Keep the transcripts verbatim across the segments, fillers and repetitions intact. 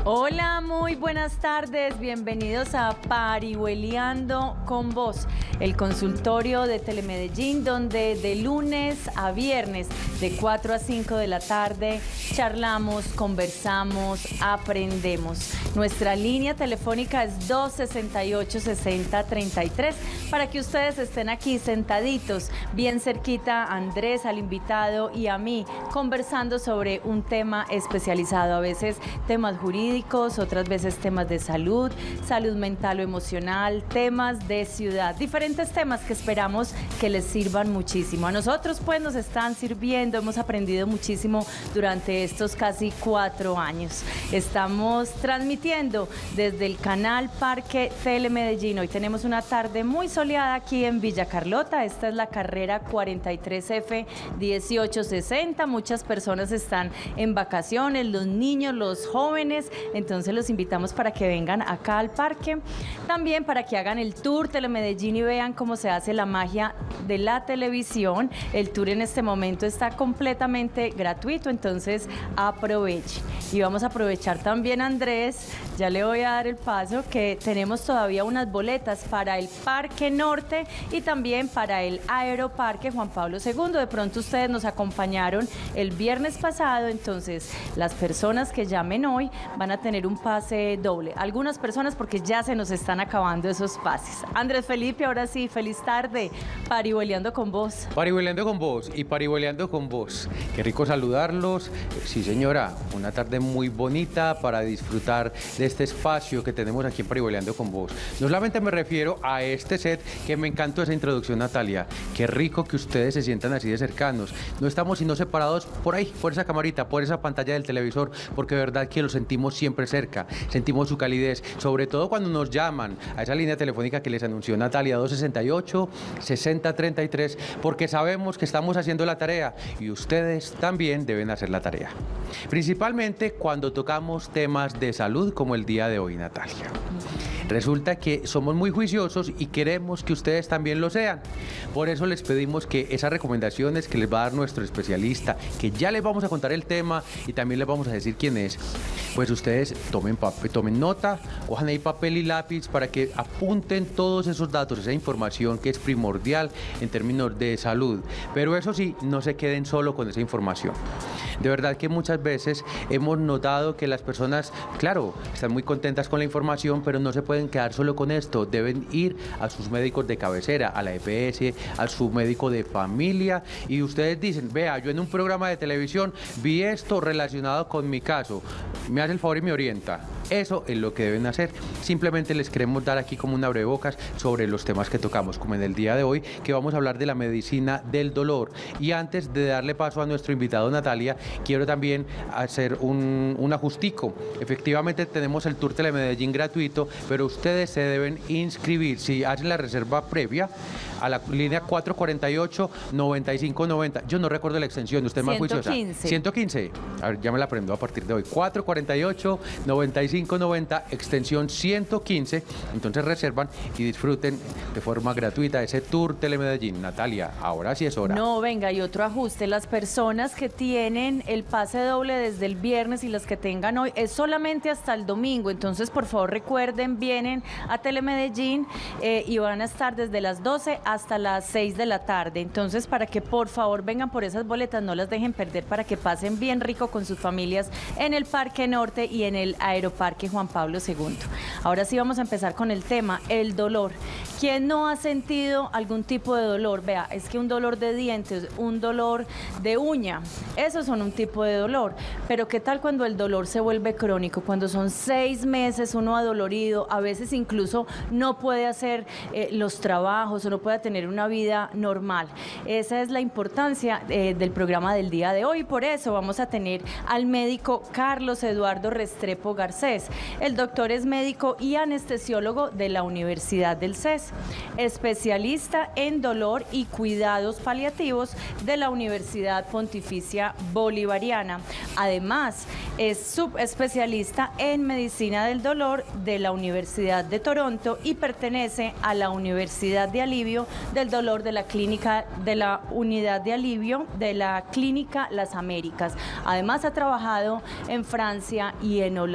Hola, muy buenas tardes, bienvenidos a Parihueliando con Vos, el consultorio de Telemedellín, donde de lunes a viernes, de cuatro a cinco de la tarde, charlamos, conversamos, aprendemos. Nuestra línea telefónica es dos sesenta y ocho, sesenta, treinta y tres, para que ustedes estén aquí sentaditos, bien cerquita a Andrés, al invitado y a mí, conversando sobre un tema especializado, a veces temas jurídicos, otras veces temas de salud, salud mental o emocional, temas de ciudad, diferentes temas que esperamos que les sirvan muchísimo. A nosotros pues nos están sirviendo, hemos aprendido muchísimo durante estos casi cuatro años. Estamos transmitiendo desde el canal Parque Telemedellín. Hoy tenemos una tarde muy soleada aquí en Villa Carlota. Esta es la carrera cuarenta y tres F dieciocho sesenta. Muchas personas están en vacaciones, los niños, los jóvenes. Entonces los invitamos para que vengan acá al parque, también para que hagan el tour Telemedellín y vean cómo se hace la magia de la televisión. El tour en este momento está completamente gratuito, entonces aprovechen. Y vamos a aprovechar también, Andrés, ya le voy a dar el paso, que tenemos todavía unas boletas para el Parque Norte y también para el Aeroparque Juan Pablo segundo. De pronto ustedes nos acompañaron el viernes pasado, entonces las personas que llamen hoy van a tener un pase doble. Algunas personas porque ya se nos están acabando esos pases. Andrés Felipe, ahora sí, feliz tarde. Parihueliando con vos. Parihueliando con vos y parihueliando con vos. Qué rico saludarlos. Sí, señora, una tarde muy bonita para disfrutar de este espacio que tenemos aquí en Parihueliando con vos. No solamente me refiero a este set, que me encantó esa introducción, Natalia. Qué rico que ustedes se sientan así de cercanos. No estamos sino separados por ahí, por esa camarita, por esa pantalla del televisor, porque de verdad que lo sentimos siempre cerca, sentimos su calidez, sobre todo cuando nos llaman a esa línea telefónica que les anunció Natalia, dos sesenta y ocho, sesenta, treinta y tres, porque sabemos que estamos haciendo la tarea y ustedes también deben hacer la tarea, principalmente cuando tocamos temas de salud como el día de hoy, Natalia. Resulta que somos muy juiciosos y queremos que ustedes también lo sean. Por eso les pedimos que esas recomendaciones que les va a dar nuestro especialista, que ya les vamos a contar el tema y también les vamos a decir quién es, pues ustedes tomen, papel, tomen nota, cojan ahí papel y lápiz para que apunten todos esos datos, esa información que es primordial en términos de salud. Pero eso sí, no se queden solo con esa información. De verdad que muchas veces hemos notado que las personas, claro, están muy contentas con la información, pero no se pueden pueden quedar solo con esto, deben ir a sus médicos de cabecera, a la E P S, a su médico de familia, y ustedes dicen, vea, yo en un programa de televisión vi esto relacionado con mi caso, me hace el favor y me orienta. Eso es lo que deben hacer. Simplemente les queremos dar aquí como un abrebocas sobre los temas que tocamos, como en el día de hoy, que vamos a hablar de la medicina del dolor. Y antes de darle paso a nuestro invitado Natalia, quiero también hacer un, un ajustico. Efectivamente tenemos el Tour Telemedellín gratuito, pero ustedes se deben inscribir. Si hacen la reserva previa a la línea cuatro cuarenta y ocho, noventa y cinco noventa, yo no recuerdo la extensión, usted es más juiciosa. ciento quince. A ver, ya me la aprendo a partir de hoy. cuatro cuarenta y ocho, noventa y cinco noventa, extensión ciento quince. Entonces reservan y disfruten de forma gratuita ese Tour Telemedellín. Natalia, ahora sí es hora. No, venga, y otro ajuste. Las personas que tienen el pase doble desde el viernes y las que tengan hoy es solamente hasta el domingo. Entonces, por favor, recuerden, vienen a Telemedellín eh, y van a estar desde las doce hasta las seis de la tarde. Entonces, para que por favor vengan por esas boletas, no las dejen perder, para que pasen bien rico con sus familias en el Parque Norte y en el Aeroparque Juan Pablo segundo. Ahora sí vamos a empezar con el tema, el dolor. ¿Quién no ha sentido algún tipo de dolor? Vea, es que un dolor de dientes, un dolor de uña, esos son un tipo de dolor. Pero ¿qué tal cuando el dolor se vuelve crónico? Cuando son seis meses uno adolorido, a veces incluso no puede hacer eh, los trabajos o no puede tener una vida normal. Esa es la importancia eh, del programa del día de hoy. Por eso vamos a tener al médico Carlos Eduardo Restrepo Garcés. El doctor es médico y anestesiólogo de la Universidad del C E S, especialista en dolor y cuidados paliativos de la Universidad Pontificia Bolivariana. Además, es subespecialista en medicina del dolor de la Universidad de Toronto y pertenece a la Universidad de Alivio del Dolor de la Clínica de la Unidad de Alivio de la Clínica Las Américas. Además, ha trabajado en Francia y en Holanda. Entonces,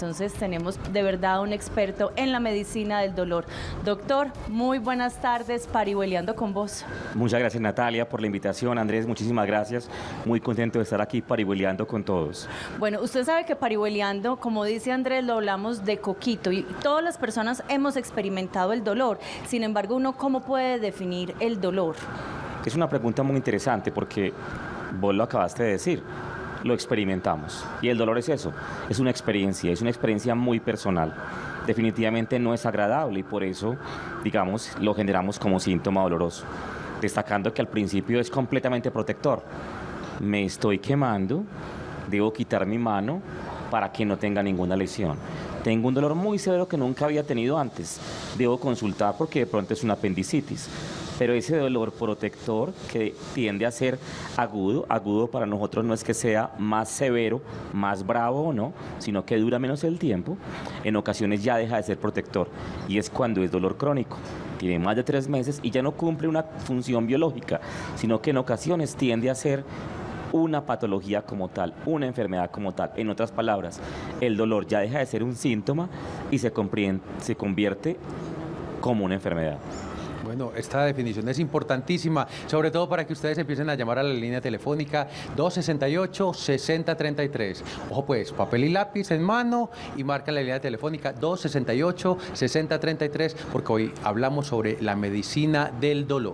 entonces tenemos de verdad un experto en la medicina del dolor. Doctor, muy buenas tardes, parihueliando con vos. Muchas gracias, Natalia, por la invitación. Andrés, muchísimas gracias. Muy contento de estar aquí parihueliando con todos. Bueno, usted sabe que parihueliando, como dice Andrés, lo hablamos de coquito y todas las personas hemos experimentado el dolor. Sin embargo, uno, ¿cómo puede definir el dolor? Es una pregunta muy interesante porque vos lo acabaste de decir, lo experimentamos. Y el dolor es eso, es una experiencia, es una experiencia muy personal. Definitivamente no es agradable y por eso, digamos, lo generamos como síntoma doloroso. Destacando que al principio es completamente protector. Me estoy quemando, debo quitar mi mano para que no tenga ninguna lesión. Tengo un dolor muy severo que nunca había tenido antes. Debo consultar porque de pronto es una apendicitis. Pero ese dolor protector que tiende a ser agudo, agudo para nosotros no es que sea más severo, más bravo o no, sino que dura menos el tiempo, en ocasiones ya deja de ser protector. Y es cuando es dolor crónico. Tiene más de tres meses y ya no cumple una función biológica, sino que en ocasiones tiende a ser una patología como tal, una enfermedad como tal. En otras palabras, el dolor ya deja de ser un síntoma y se, se convierte como una enfermedad. Bueno, esta definición es importantísima, sobre todo para que ustedes empiecen a llamar a la línea telefónica dos sesenta y ocho, sesenta treinta y tres. Ojo pues, papel y lápiz en mano y marca la línea telefónica dos sesenta y ocho, sesenta treinta y tres, porque hoy hablamos sobre la medicina del dolor.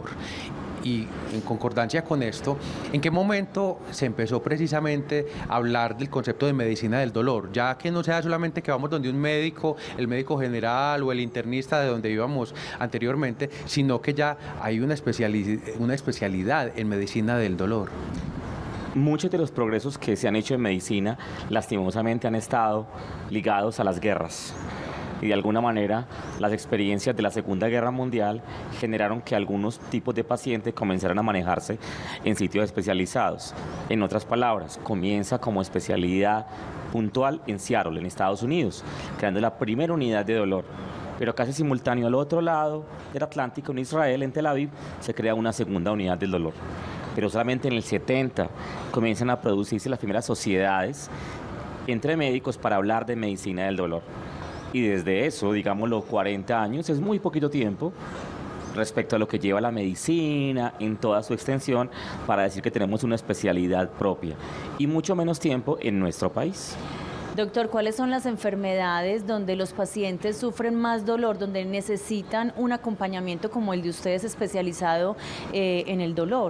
Y en concordancia con esto, ¿en qué momento se empezó precisamente a hablar del concepto de medicina del dolor? Ya que no sea solamente que vamos donde un médico, el médico general o el internista de donde íbamos anteriormente, sino que ya hay una especialidad, una especialidad en medicina del dolor. Muchos de los progresos que se han hecho en medicina, lastimosamente, han estado ligados a las guerras. Y de alguna manera las experiencias de la Segunda Guerra Mundial generaron que algunos tipos de pacientes comenzaran a manejarse en sitios especializados. En otras palabras, comienza como especialidad puntual en Seattle, en Estados Unidos, creando la primera unidad de dolor. Pero casi simultáneo al otro lado del Atlántico, en Israel, en Tel Aviv, se crea una segunda unidad del dolor. Pero solamente en el setenta comienzan a producirse las primeras sociedades entre médicos para hablar de medicina del dolor. Y desde eso, digamos los cuarenta años, es muy poquito tiempo respecto a lo que lleva la medicina en toda su extensión para decir que tenemos una especialidad propia y mucho menos tiempo en nuestro país. Doctor, ¿cuáles son las enfermedades donde los pacientes sufren más dolor, donde necesitan un acompañamiento como el de ustedes especializado eh, en el dolor?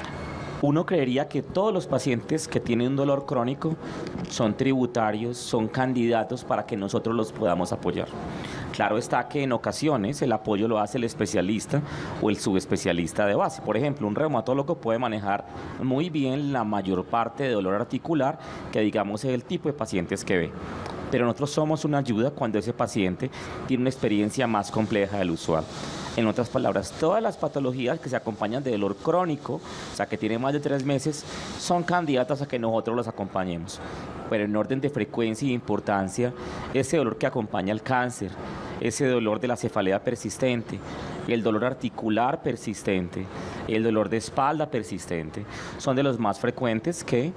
Uno creería que todos los pacientes que tienen un dolor crónico son tributarios, son candidatos para que nosotros los podamos apoyar. Claro está que en ocasiones el apoyo lo hace el especialista o el subespecialista de base. Por ejemplo, un reumatólogo puede manejar muy bien la mayor parte de dolor articular, que digamos es el tipo de pacientes que ve. Pero nosotros somos una ayuda cuando ese paciente tiene una experiencia más compleja del usual. En otras palabras, todas las patologías que se acompañan de dolor crónico, o sea, que tiene más de tres meses, son candidatas a que nosotros los acompañemos. Pero en orden de frecuencia y importancia, ese dolor que acompaña al cáncer, ese dolor de la cefalea persistente, el dolor articular persistente, el dolor de espalda persistente, son de los más frecuentes que,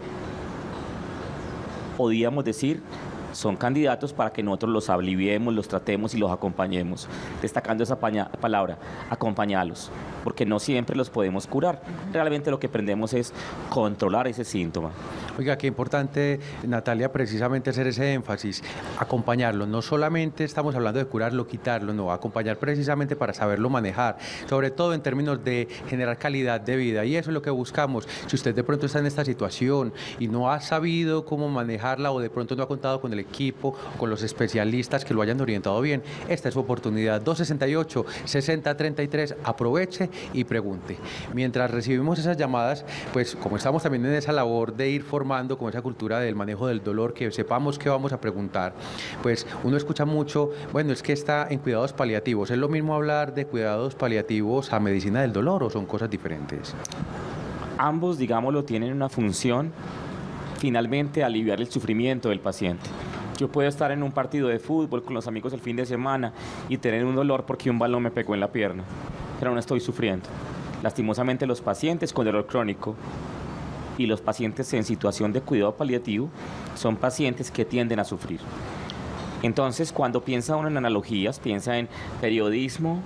podríamos decir, son candidatos para que nosotros los aliviemos, los tratemos y los acompañemos. Destacando esa palabra, acompañarlos, porque no siempre los podemos curar. Realmente lo que aprendemos es controlar ese síntoma. Oiga, qué importante, Natalia, precisamente hacer ese énfasis, acompañarlo. No solamente estamos hablando de curarlo, quitarlo, no, acompañar precisamente para saberlo manejar, sobre todo en términos de generar calidad de vida. Y eso es lo que buscamos. Si usted de pronto está en esta situación y no ha sabido cómo manejarla o de pronto no ha contado con el equipo, con los especialistas que lo hayan orientado bien, esta es su oportunidad. dos sesenta y ocho, sesenta treinta y tres, aproveche y pregunte. Mientras recibimos esas llamadas, pues como estamos también en esa labor de ir formando con esa cultura del manejo del dolor, que sepamos qué vamos a preguntar, pues uno escucha mucho, bueno, es que está en cuidados paliativos. ¿Es lo mismo hablar de cuidados paliativos a medicina del dolor o son cosas diferentes? Ambos, digámoslo, tienen una función, finalmente, aliviar el sufrimiento del paciente. Yo puedo estar en un partido de fútbol con los amigos el fin de semana y tener un dolor porque un balón me pegó en la pierna, pero no estoy sufriendo. Lastimosamente, los pacientes con dolor crónico y los pacientes en situación de cuidado paliativo son pacientes que tienden a sufrir. Entonces, cuando piensa uno en analogías, piensa en periodismo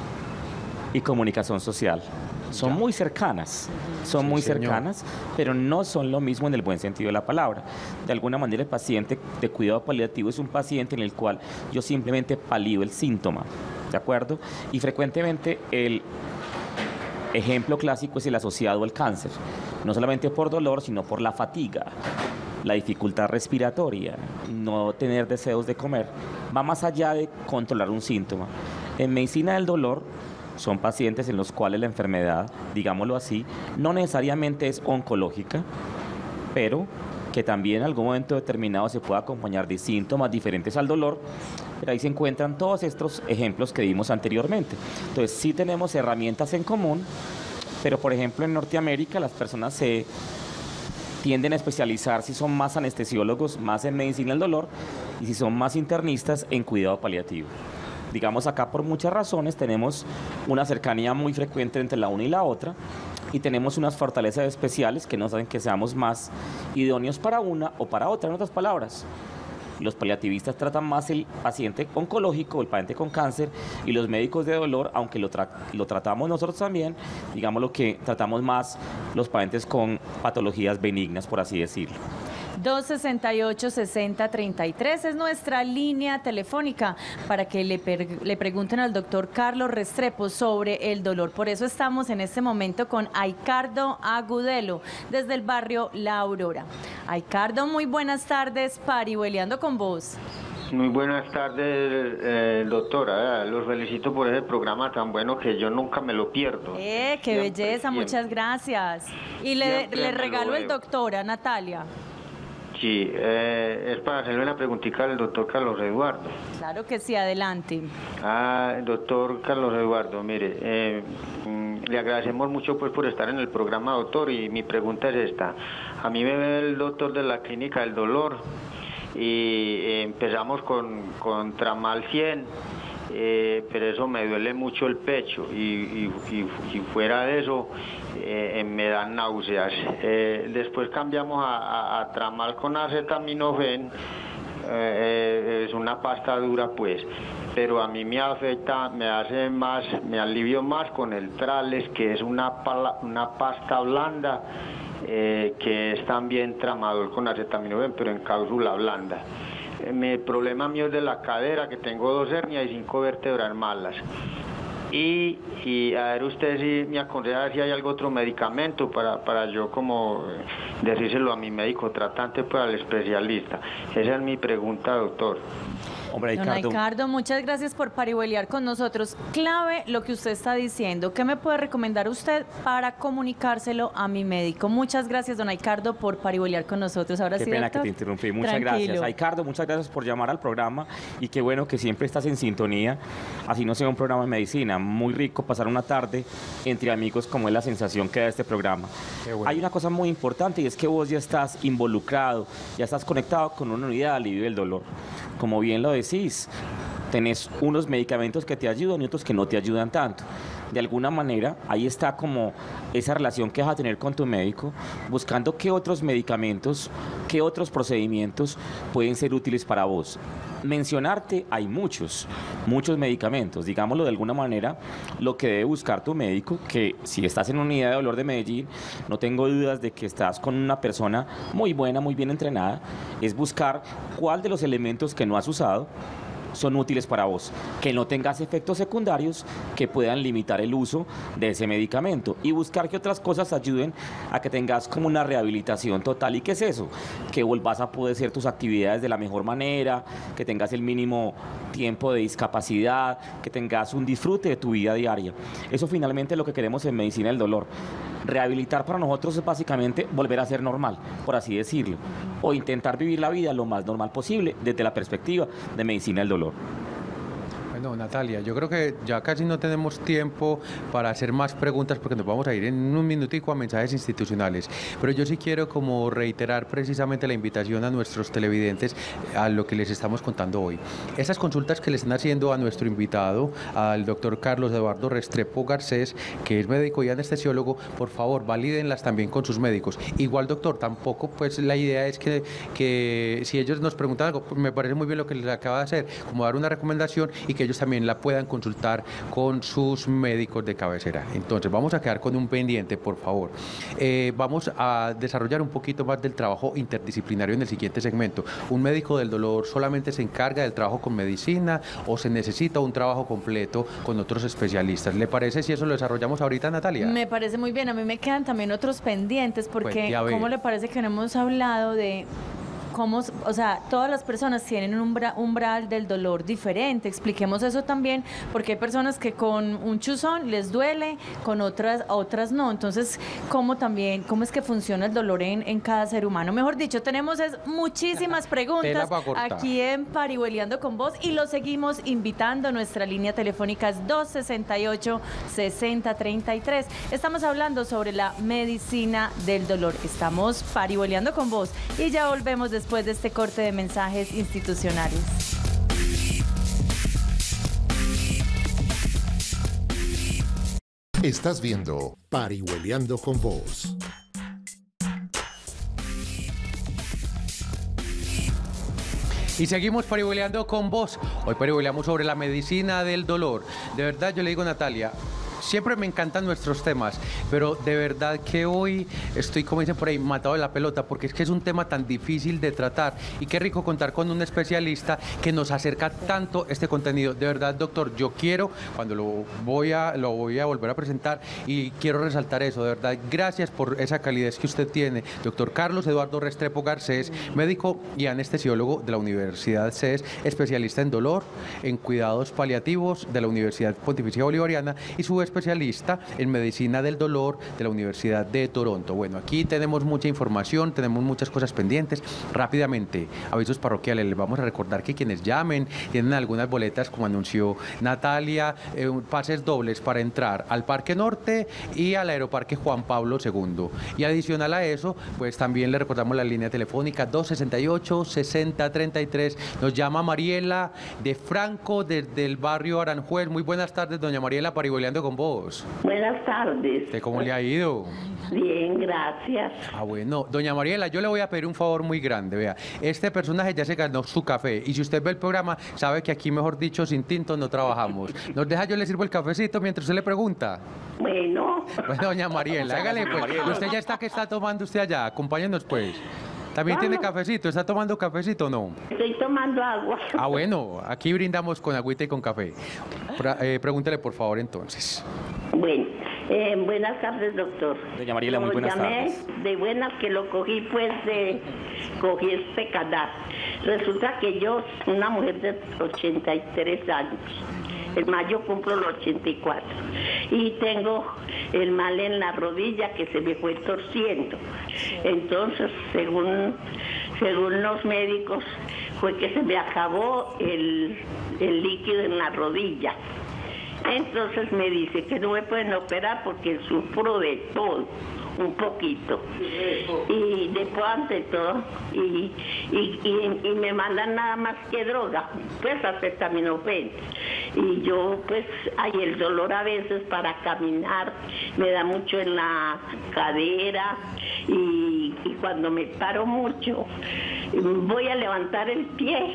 y comunicación social. Son muy cercanas, son Sí, muy señor. cercanas, pero no son lo mismo en el buen sentido de la palabra. De alguna manera, el paciente de cuidado paliativo es un paciente en el cual yo simplemente palío el síntoma, ¿de acuerdo? Y frecuentemente el ejemplo clásico es el asociado al cáncer, no solamente por dolor, sino por la fatiga, la dificultad respiratoria, no tener deseos de comer. Va más allá de controlar un síntoma. En medicina del dolor, son pacientes en los cuales la enfermedad, digámoslo así, no necesariamente es oncológica, pero que también en algún momento determinado se puede acompañar de síntomas diferentes al dolor, pero ahí se encuentran todos estos ejemplos que vimos anteriormente. Entonces sí tenemos herramientas en común, pero por ejemplo en Norteamérica las personas se tienden a especializar si son más anestesiólogos, más en medicina del dolor, y si son más internistas en cuidado paliativo. Digamos, acá por muchas razones tenemos una cercanía muy frecuente entre la una y la otra y tenemos unas fortalezas especiales que nos hacen que seamos más idóneos para una o para otra. En otras palabras, los paliativistas tratan más el paciente oncológico, el paciente con cáncer, y los médicos de dolor, aunque lo, tra lo tratamos nosotros también, digamos lo que tratamos más los pacientes con patologías benignas, por así decirlo. dos sesenta y ocho, sesenta, treinta y tres es nuestra línea telefónica para que le, le pregunten al doctor Carlos Restrepo sobre el dolor. Por eso estamos en este momento con Aicardo Agudelo, desde el barrio La Aurora. Aicardo, muy buenas tardes, parihueliando con vos. Muy buenas tardes, eh, doctora. Eh, los felicito por ese programa tan bueno que yo nunca me lo pierdo. Eh, qué Siempre, belleza, siempre. muchas gracias. Y le, Siempre le me lo regalo el veo. doctor a Natalia. Sí, eh, es para hacerle una preguntita al doctor Carlos Eduardo. Claro que sí, adelante. Ah, doctor Carlos Eduardo, mire, eh, mm, le agradecemos mucho pues por estar en el programa, doctor, y mi pregunta es esta. A mí me ve el doctor de la Clínica del Dolor y eh, empezamos con, con Tramal cien, eh, pero eso me duele mucho el pecho y, y, y, y fuera de eso eh, me dan náuseas. Eh, después cambiamos a, a, a Tramal con acetaminofén, eh, es una pasta dura pues, pero a mí me afecta, me hace más, me alivio más con el Trales, que es una, pala, una pasta blanda, eh, que es también tramador con acetaminofén, pero en cápsula blanda. Eh, mi problema mío es de la cadera, que tengo dos hernias y cinco vértebras malas. Y, y a ver usted si me aconseja si hay algún otro medicamento para, para yo como decírselo a mi médico tratante, para el especialista. Esa es mi pregunta, doctor. Hombre, Don Aicardo, Aicardo, muchas gracias por parihueliar con nosotros. Clave lo que usted está diciendo. ¿Qué me puede recomendar usted para comunicárselo a mi médico? Muchas gracias, don Aicardo, por parihueliar con nosotros. Ahora qué sí, pena doctor. que te interrumpí. Muchas Tranquilo. gracias. Aicardo, muchas gracias por llamar al programa y qué bueno que siempre estás en sintonía, así no sea un programa de medicina. Muy rico pasar una tarde entre amigos, como es la sensación que da este programa. Qué bueno. Hay una cosa muy importante y es que vos ya estás involucrado, ya estás conectado con una unidad de alivio del dolor. Como bien lo decís, tenés unos medicamentos que te ayudan y otros que no te ayudan tanto. De alguna manera, ahí está como esa relación que vas a tener con tu médico, buscando qué otros medicamentos, qué otros procedimientos pueden ser útiles para vos. Mencionarte, hay muchos, muchos medicamentos. Digámoslo de alguna manera, lo que debe buscar tu médico, que si estás en una unidad de dolor de Medellín, no tengo dudas de que estás con una persona muy buena, muy bien entrenada, es buscar cuál de los elementos que no has usado son útiles para vos, que no tengas efectos secundarios que puedan limitar el uso de ese medicamento y buscar que otras cosas ayuden a que tengas como una rehabilitación total. ¿Y qué es eso? Que volvás a poder hacer tus actividades de la mejor manera, que tengas el mínimo tiempo de discapacidad, que tengas un disfrute de tu vida diaria. Eso finalmente es lo que queremos en medicina del dolor. Rehabilitar para nosotros es básicamente volver a ser normal, por así decirlo, o intentar vivir la vida lo más normal posible desde la perspectiva de medicina del dolor. Bueno, Natalia, yo creo que ya casi no tenemos tiempo para hacer más preguntas porque nos vamos a ir en un minutico a mensajes institucionales, pero yo sí quiero como reiterar precisamente la invitación a nuestros televidentes a lo que les estamos contando hoy. Estas consultas que le están haciendo a nuestro invitado, al doctor Carlos Eduardo Restrepo Garcés, que es médico y anestesiólogo, por favor, valídenlas también con sus médicos. Igual, doctor, tampoco, pues la idea es que, que si ellos nos preguntan algo, pues, me parece muy bien lo que les acaba de hacer, como dar una recomendación y que ellos también la puedan consultar con sus médicos de cabecera. Entonces, vamos a quedar con un pendiente, por favor. Eh, vamos a desarrollar un poquito más del trabajo interdisciplinario en el siguiente segmento. ¿Un médico del dolor solamente se encarga del trabajo con medicina o se necesita un trabajo completo con otros especialistas? ¿Le parece si eso lo desarrollamos ahorita, Natalia? Me parece muy bien. A mí me quedan también otros pendientes porque, pues, ¿cómo le parece que no hemos hablado de cómo, o sea, todas las personas tienen un umbra, umbral del dolor diferente? Expliquemos eso también, porque hay personas que con un chuzón les duele, con otras otras no. Entonces, ¿cómo también, cómo es que funciona el dolor en, en cada ser humano? Mejor dicho, tenemos es, muchísimas preguntas aquí en Parihueliando con Vos y los seguimos invitando. Nuestra línea telefónica es dos sesenta y ocho, sesenta treinta y tres. Estamos hablando sobre la medicina del dolor. Estamos Parihueliando con Vos y ya volvemos después después de este corte de mensajes institucionales. Estás viendo Parihueliando con Vos. Y seguimos parihueliando con vos. Hoy parihueleamos sobre la medicina del dolor. De verdad, yo le digo, Natalia, siempre me encantan nuestros temas, pero de verdad que hoy estoy, como dicen por ahí, matado de la pelota, porque es que es un tema tan difícil de tratar y qué rico contar con un especialista que nos acerca tanto este contenido. De verdad, doctor, yo quiero, cuando lo voy a, lo voy a volver a presentar, y quiero resaltar eso, de verdad, gracias por esa calidez que usted tiene, doctor Carlos Eduardo Restrepo Garcés, médico y anestesiólogo de la Universidad C E S, especialista en dolor, en cuidados paliativos de la Universidad Pontificia Bolivariana y su especialista en medicina del dolor de la Universidad de Toronto. Bueno, aquí tenemos mucha información, tenemos muchas cosas pendientes. Rápidamente, avisos parroquiales, les vamos a recordar que quienes llamen tienen algunas boletas, como anunció Natalia, eh, pases dobles para entrar al Parque Norte y al Aeroparque Juan Pablo segundo. Y adicional a eso, pues también le recordamos la línea telefónica dos sesenta y ocho, sesenta treinta y tres. Nos llama Mariela de Franco desde el barrio Aranjuez. Muy buenas tardes, doña Mariela, parihueliando con vos. Buenas tardes. ¿Cómo le ha ido? Bien, gracias. Ah, bueno. Doña Mariela, yo le voy a pedir un favor muy grande. Vea, este personaje ya se ganó su café. Y si usted ve el programa, sabe que aquí, mejor dicho, sin tinto no trabajamos. ¿Nos deja, yo le sirvo el cafecito mientras usted le pregunta? Bueno. Bueno, doña Mariela, hágale pues. Usted ya está, ¿qué está tomando usted allá? Acompáñenos pues. ¿También Vamos. tiene cafecito? ¿Está tomando cafecito o no? Estoy tomando agua. Ah, bueno, aquí brindamos con agüita y con café. Pra, eh, pregúntele, por favor, entonces. Bueno, eh, buenas tardes, doctor. Doña Mariela, muy buenas llamé tardes. de buenas que lo cogí, pues, de... Cogí este canal. Resulta que yo, una mujer de ochenta y tres años, en mayo cumplo los ochenta y cuatro, y tengo el mal en la rodilla que se me fue torciendo. Entonces, según, según los médicos, fue que se me acabó el, el líquido en la rodilla. Entonces me dice que no me pueden operar porque sufro de todo, un poquito, y después ante todo, y, y, y, y me mandan nada más que droga, pues acetaminofén. Y yo, pues, hay el dolor a veces para caminar, me da mucho en la cadera, y, y cuando me paro mucho, voy a levantar el pie,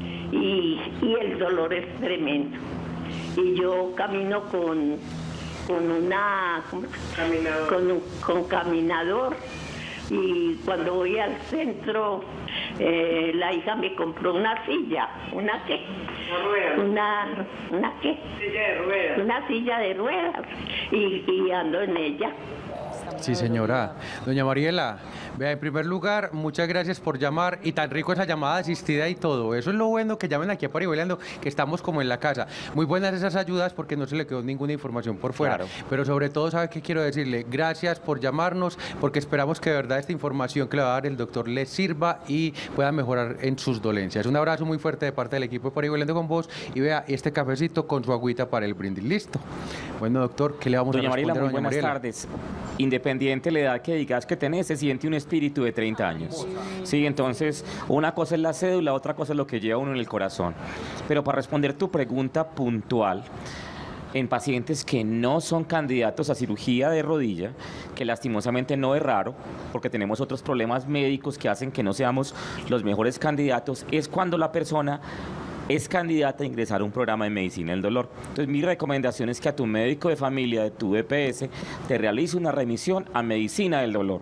y, y el dolor es tremendo. Y yo camino con, con una ¿cómo? Caminador. Con, un, con caminador, y cuando voy al centro, eh, la hija me compró una silla, ¿una qué? Una, ¿una qué? Silla de ruedas. Una silla de ruedas, y, y ando en ella. Sí, señora. Doña Mariela, Vea, en primer lugar, muchas gracias por llamar y tan rico esa llamada asistida y todo. Eso es lo bueno, que llamen aquí a Parihueliando, que estamos como en la casa. Muy buenas esas ayudas porque no se le quedó ninguna información por fuera. Claro. Pero sobre todo, ¿sabe qué quiero decirle? Gracias por llamarnos, porque esperamos que de verdad esta información que le va a dar el doctor le sirva y pueda mejorar en sus dolencias. Un abrazo muy fuerte de parte del equipo de Parihueliando con Vos y vea este cafecito con su agüita para el brindis. Listo. Bueno, doctor, ¿qué le vamos Doña a responder Mariela, muy a doña buenas Mariela? tardes. Independiente de la edad que digas que tenés, se siente un espíritu de treinta años. Sí, entonces, una cosa es la cédula, otra cosa es lo que lleva uno en el corazón. Pero para responder tu pregunta puntual, en pacientes que no son candidatos a cirugía de rodilla, que lastimosamente no es raro, porque tenemos otros problemas médicos que hacen que no seamos los mejores candidatos, es cuando la persona es candidata a ingresar a un programa de medicina del dolor. Entonces, mi recomendación es que a tu médico de familia de tu E P S te realice una remisión a medicina del dolor,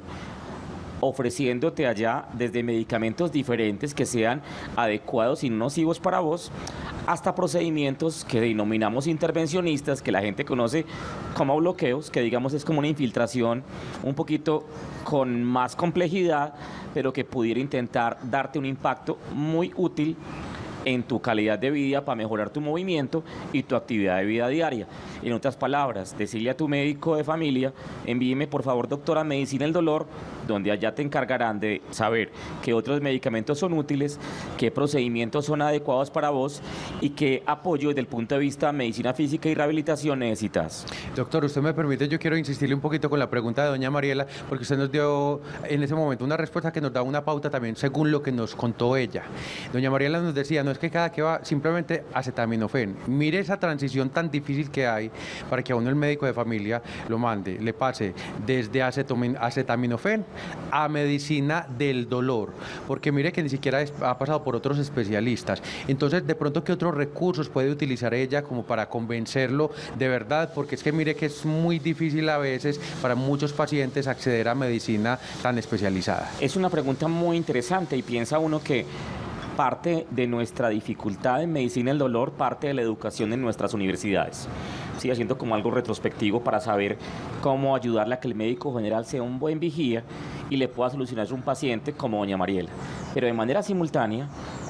ofreciéndote allá desde medicamentos diferentes que sean adecuados y no nocivos para vos, hasta procedimientos que denominamos intervencionistas, que la gente conoce como bloqueos, que digamos es como una infiltración un poquito con más complejidad, pero que pudiera intentar darte un impacto muy útil en tu calidad de vida para mejorar tu movimiento y tu actividad de vida diaria. En otras palabras, decirle a tu médico de familia, envíeme por favor, doctora, medicina del dolor, donde allá te encargarán de saber qué otros medicamentos son útiles, qué procedimientos son adecuados para vos y qué apoyo desde el punto de vista de medicina física y rehabilitación necesitas. Doctor, usted me permite, yo quiero insistirle un poquito con la pregunta de doña Mariela, porque usted nos dio en ese momento una respuesta que nos da una pauta también según lo que nos contó ella. Doña Mariela nos decía, no es que cada que va simplemente acetaminofén. Mire esa transición tan difícil que hay para que a uno el médico de familia lo mande, le pase desde acetamin- acetaminofén a medicina del dolor, porque mire que ni siquiera es, ha pasado por otros especialistas. Entonces, de pronto, ¿qué otros recursos puede utilizar ella como para convencerlo de verdad? Porque es que mire que es muy difícil a veces para muchos pacientes acceder a medicina tan especializada. Es una pregunta muy interesante y piensa uno que parte de nuestra dificultad en medicina del dolor, parte de la educación en nuestras universidades. Sí, haciendo como algo retrospectivo para saber cómo ayudarle a que el médico general sea un buen vigía y le pueda solucionar a un paciente como doña Mariela. Pero de manera simultánea,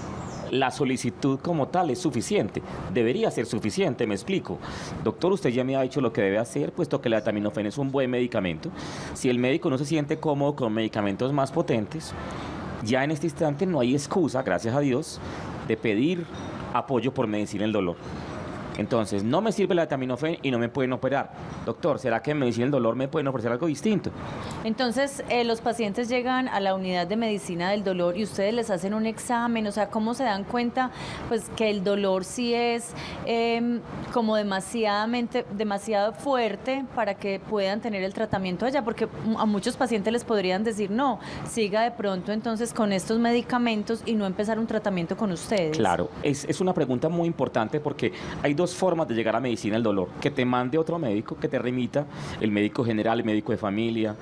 la solicitud como tal es suficiente, debería ser suficiente, me explico. Doctor, usted ya me ha dicho lo que debe hacer, puesto que el acetaminofén es un buen medicamento. Si el médico no se siente cómodo con medicamentos más potentes, ya en este instante no hay excusa, gracias a Dios, de pedir apoyo por medicina del dolor. Entonces, no me sirve el acetaminofén y no me pueden operar. Doctor, ¿será que en medicina del dolor me pueden ofrecer algo distinto? Entonces, eh, los pacientes llegan a la unidad de medicina del dolor y ustedes les hacen un examen, o sea, ¿cómo se dan cuenta pues que el dolor sí es eh, como demasiadamente, demasiado fuerte para que puedan tener el tratamiento allá? Porque a muchos pacientes les podrían decir, no, siga de pronto entonces con estos medicamentos y no empezar un tratamiento con ustedes. Claro, es, es una pregunta muy importante porque hay dos formas de llegar a medicina del dolor: que te mande otro médico, que te remita, el médico general, el médico de familia,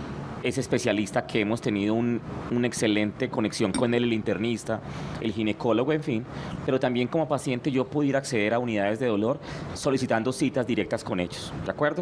ese especialista que hemos tenido un, una excelente conexión con él, el internista, el ginecólogo, en fin, pero también como paciente yo pudiera acceder a unidades de dolor solicitando citas directas con ellos, ¿de acuerdo?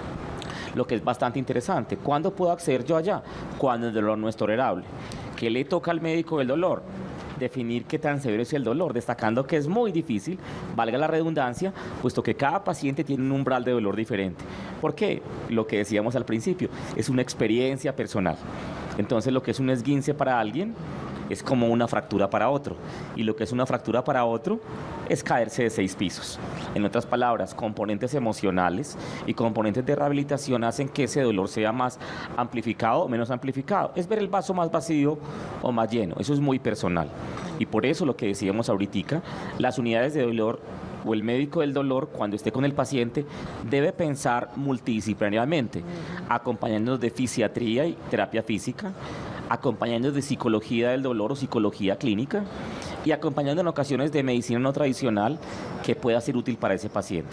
Lo que es bastante interesante. ¿Cuándo puedo acceder yo allá? Cuando el dolor no es tolerable. ¿Qué le toca al médico del dolor? Definir qué tan severo es el dolor, destacando que es muy difícil, valga la redundancia, puesto que cada paciente tiene un umbral de dolor diferente. ¿Por qué? Lo que decíamos al principio, es una experiencia personal. Entonces, lo que es un esguince para alguien es como una fractura para otro, y lo que es una fractura para otro es caerse de seis pisos. En otras palabras, componentes emocionales y componentes de rehabilitación hacen que ese dolor sea más amplificado o menos amplificado. Es ver el vaso más vacío o más lleno, eso es muy personal. Y por eso lo que decíamos ahorita, las unidades de dolor o el médico del dolor, cuando esté con el paciente, debe pensar multidisciplinariamente, acompañándonos de fisiatría y terapia física, acompañándonos de psicología del dolor o psicología clínica y acompañando en ocasiones de medicina no tradicional que pueda ser útil para ese paciente.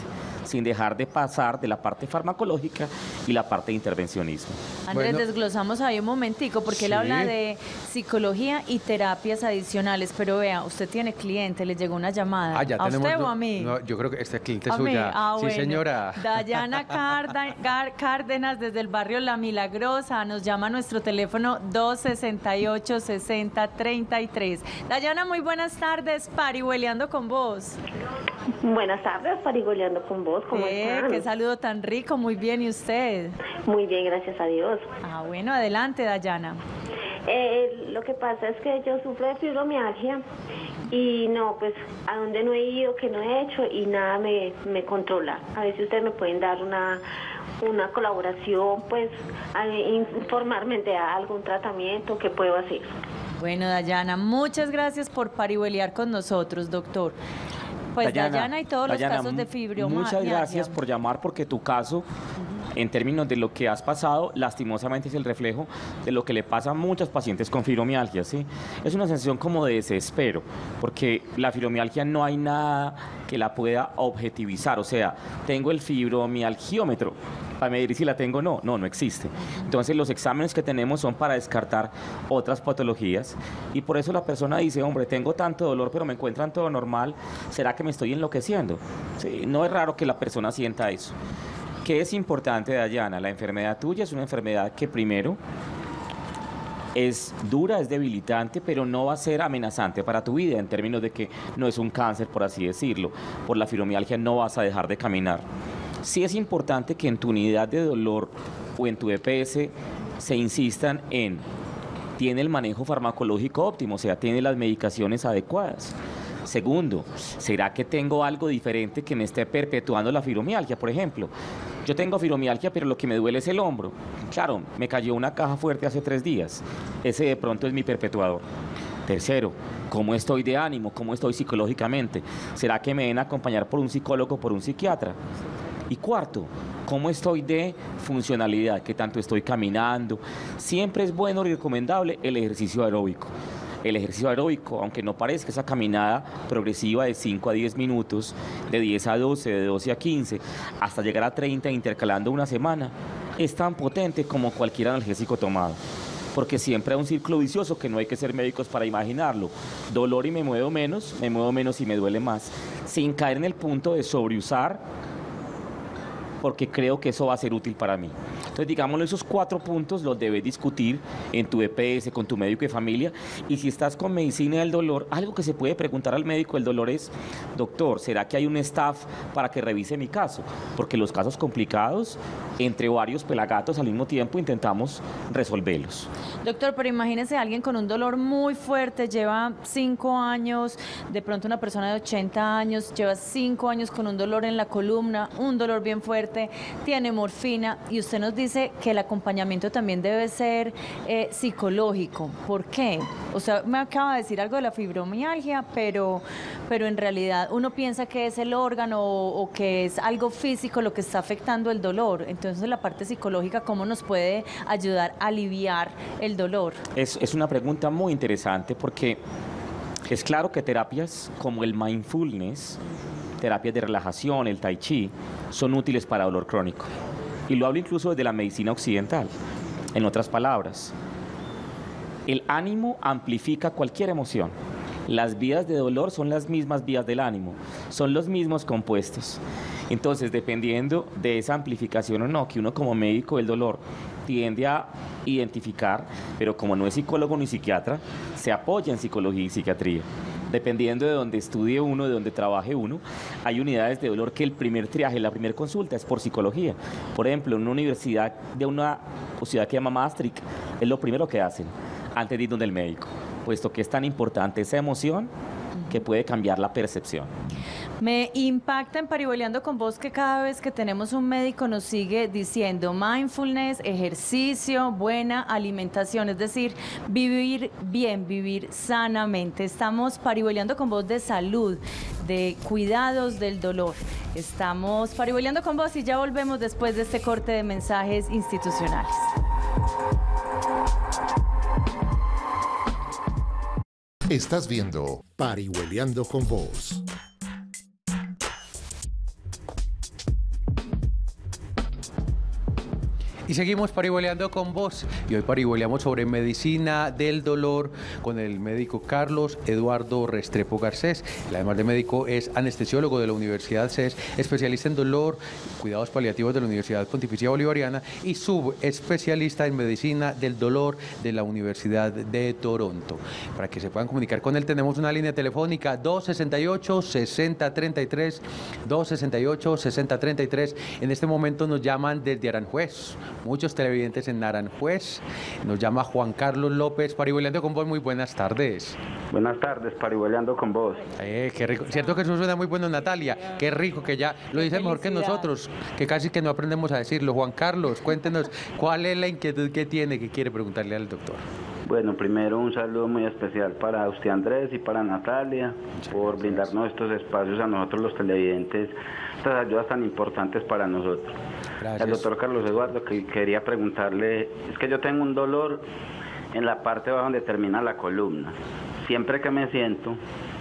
sin dejar de pasar de la parte farmacológica y la parte de intervencionismo. Andrés, Bueno. desglosamos ahí un momentico, porque él Sí. habla de psicología y terapias adicionales, pero vea, usted tiene cliente, le llegó una llamada. Ah, ya ¿A tenemos usted o do- a mí? No, yo creo que este cliente es A mí. suya. Ah, sí, bueno. señora. Dayana Carda- Gar- Cárdenas, desde el barrio La Milagrosa, nos llama a nuestro teléfono dos sesenta y ocho, sesenta, treinta y tres. Dayana, muy buenas tardes, parihueleando con vos. Buenas tardes, parigoleando con vos, ¿cómo Eh, están? qué saludo tan rico, muy bien, ¿y usted? Muy bien, gracias a Dios. Ah, bueno, adelante, Dayana. Eh, lo que pasa es que yo sufro de fibromialgia y no, pues a donde no he ido, que no he hecho y nada me, me controla. A ver si ustedes me pueden dar una, una colaboración, pues a informarme de algún tratamiento que puedo hacer. Bueno, Dayana, muchas gracias por parihuelear con nosotros, doctor. Pues Dayana, y todos Dayana, los casos de fibromialgia. muchas gracias por llamar, porque tu caso, en términos de lo que has pasado, lastimosamente es el reflejo de lo que le pasa a muchos pacientes con fibromialgia, ¿sí? Es una sensación como de desespero, porque la fibromialgia no hay nada que la pueda objetivizar, o sea, tengo el fibromialgiómetro para medir si la tengo o no, no, no existe. Entonces los exámenes que tenemos son para descartar otras patologías y por eso la persona dice, hombre, tengo tanto dolor pero me encuentran todo normal, ¿será que me estoy enloqueciendo? Sí, no es raro que la persona sienta eso. ¿Qué es importante, Dayana? La enfermedad tuya es una enfermedad que primero es dura, es debilitante, pero no va a ser amenazante para tu vida en términos de que no es un cáncer, por así decirlo. Por la fibromialgia no vas a dejar de caminar. Sí es importante que en tu unidad de dolor o en tu E P S se insistan en, tiene el manejo farmacológico óptimo, o sea, tiene las medicaciones adecuadas. Segundo, ¿será que tengo algo diferente que me esté perpetuando la fibromialgia? Por ejemplo, yo tengo fibromialgia, pero lo que me duele es el hombro. Claro, me cayó una caja fuerte hace tres días. Ese de pronto es mi perpetuador. Tercero, ¿cómo estoy de ánimo? ¿Cómo estoy psicológicamente? ¿Será que me deben acompañar por un psicólogo o por un psiquiatra? Y cuarto, ¿cómo estoy de funcionalidad? ¿Qué tanto estoy caminando? Siempre es bueno y recomendable el ejercicio aeróbico. El ejercicio aeróbico, aunque no parezca, esa caminada progresiva de cinco a diez minutos, de diez a doce, de doce a quince, hasta llegar a treinta intercalando una semana, es tan potente como cualquier analgésico tomado. Porque siempre hay un círculo vicioso que no hay que ser médicos para imaginarlo. Dolor y me muevo menos, me muevo menos y me duele más. Sin caer en el punto de sobreusar, porque creo que eso va a ser útil para mí. Entonces, digámoslo, esos cuatro puntos los debes discutir en tu E P S, con tu médico de familia, y si estás con medicina del dolor, algo que se puede preguntar al médico del dolor es, doctor, ¿será que hay un staff para que revise mi caso? Porque los casos complicados, entre varios pelagatos al mismo tiempo, intentamos resolverlos. Doctor, pero imagínese a alguien con un dolor muy fuerte, lleva cinco años, de pronto una persona de ochenta años, lleva cinco años con un dolor en la columna, un dolor bien fuerte, tiene morfina, y usted nos dice que el acompañamiento también debe ser eh, psicológico. ¿Por qué? O sea, me acaba de decir algo de la fibromialgia, pero, pero en realidad uno piensa que es el órgano o, o que es algo físico lo que está afectando el dolor. Entonces, la parte psicológica, ¿cómo nos puede ayudar a aliviar el dolor? Es, es una pregunta muy interesante porque es claro que terapias como el mindfulness, terapias de relajación, el tai chi, son útiles para dolor crónico. Y lo hablo incluso desde la medicina occidental. En otras palabras, el ánimo amplifica cualquier emoción. Las vías de dolor son las mismas vías del ánimo, son los mismos compuestos. Entonces, dependiendo de esa amplificación o no, que uno como médico del dolor tiende a identificar, pero como no es psicólogo ni psiquiatra, se apoya en psicología y psiquiatría. Dependiendo de donde estudie uno, de donde trabaje uno, hay unidades de dolor que el primer triaje, la primera consulta es por psicología. Por ejemplo, en una universidad de una ciudad que se llama Maastricht, es lo primero que hacen antes de ir donde el médico, puesto que es tan importante esa emoción que puede cambiar la percepción. Me impacta en Parihueleando con vos que cada vez que tenemos un médico nos sigue diciendo mindfulness, ejercicio, buena alimentación, es decir, vivir bien, vivir sanamente. Estamos Parihueleando con vos de salud, de cuidados del dolor. Estamos Parihueleando con vos y ya volvemos después de este corte de mensajes institucionales. Estás viendo Parihueleando con Vos. Y seguimos parihueleando con vos. Y hoy parihueleamos sobre medicina del dolor con el médico Carlos Eduardo Restrepo Garcés. Él, además de médico, es anestesiólogo de la Universidad C E S, especialista en dolor, cuidados paliativos de la Universidad Pontificia Bolivariana y subespecialista en medicina del dolor de la Universidad de Toronto. Para que se puedan comunicar con él, tenemos una línea telefónica dos sesenta y ocho, sesenta treinta y tres, dos sesenta y ocho, sesenta treinta y tres. En este momento nos llaman desde Aranjuez, muchos televidentes en Aranjuez. Nos llama Juan Carlos López, parihueleando con vos. Muy buenas tardes. Buenas tardes, parihueleando con vos. Eh, qué rico. Cierto que eso suena muy bueno, Natalia. Qué rico que ya lo dice mejor que nosotros, que casi que no aprendemos a decirlo. Juan Carlos, cuéntenos cuál es la inquietud que tiene, que quiere preguntarle al doctor. Bueno, primero un saludo muy especial para usted, Andrés, y para Natalia, por brindarnos estos espacios a nosotros los televidentes, estas ayudas tan importantes para nosotros. Gracias. Al doctor Carlos Eduardo, que quería preguntarle, es que yo tengo un dolor en la parte baja donde termina la columna. Siempre que me siento,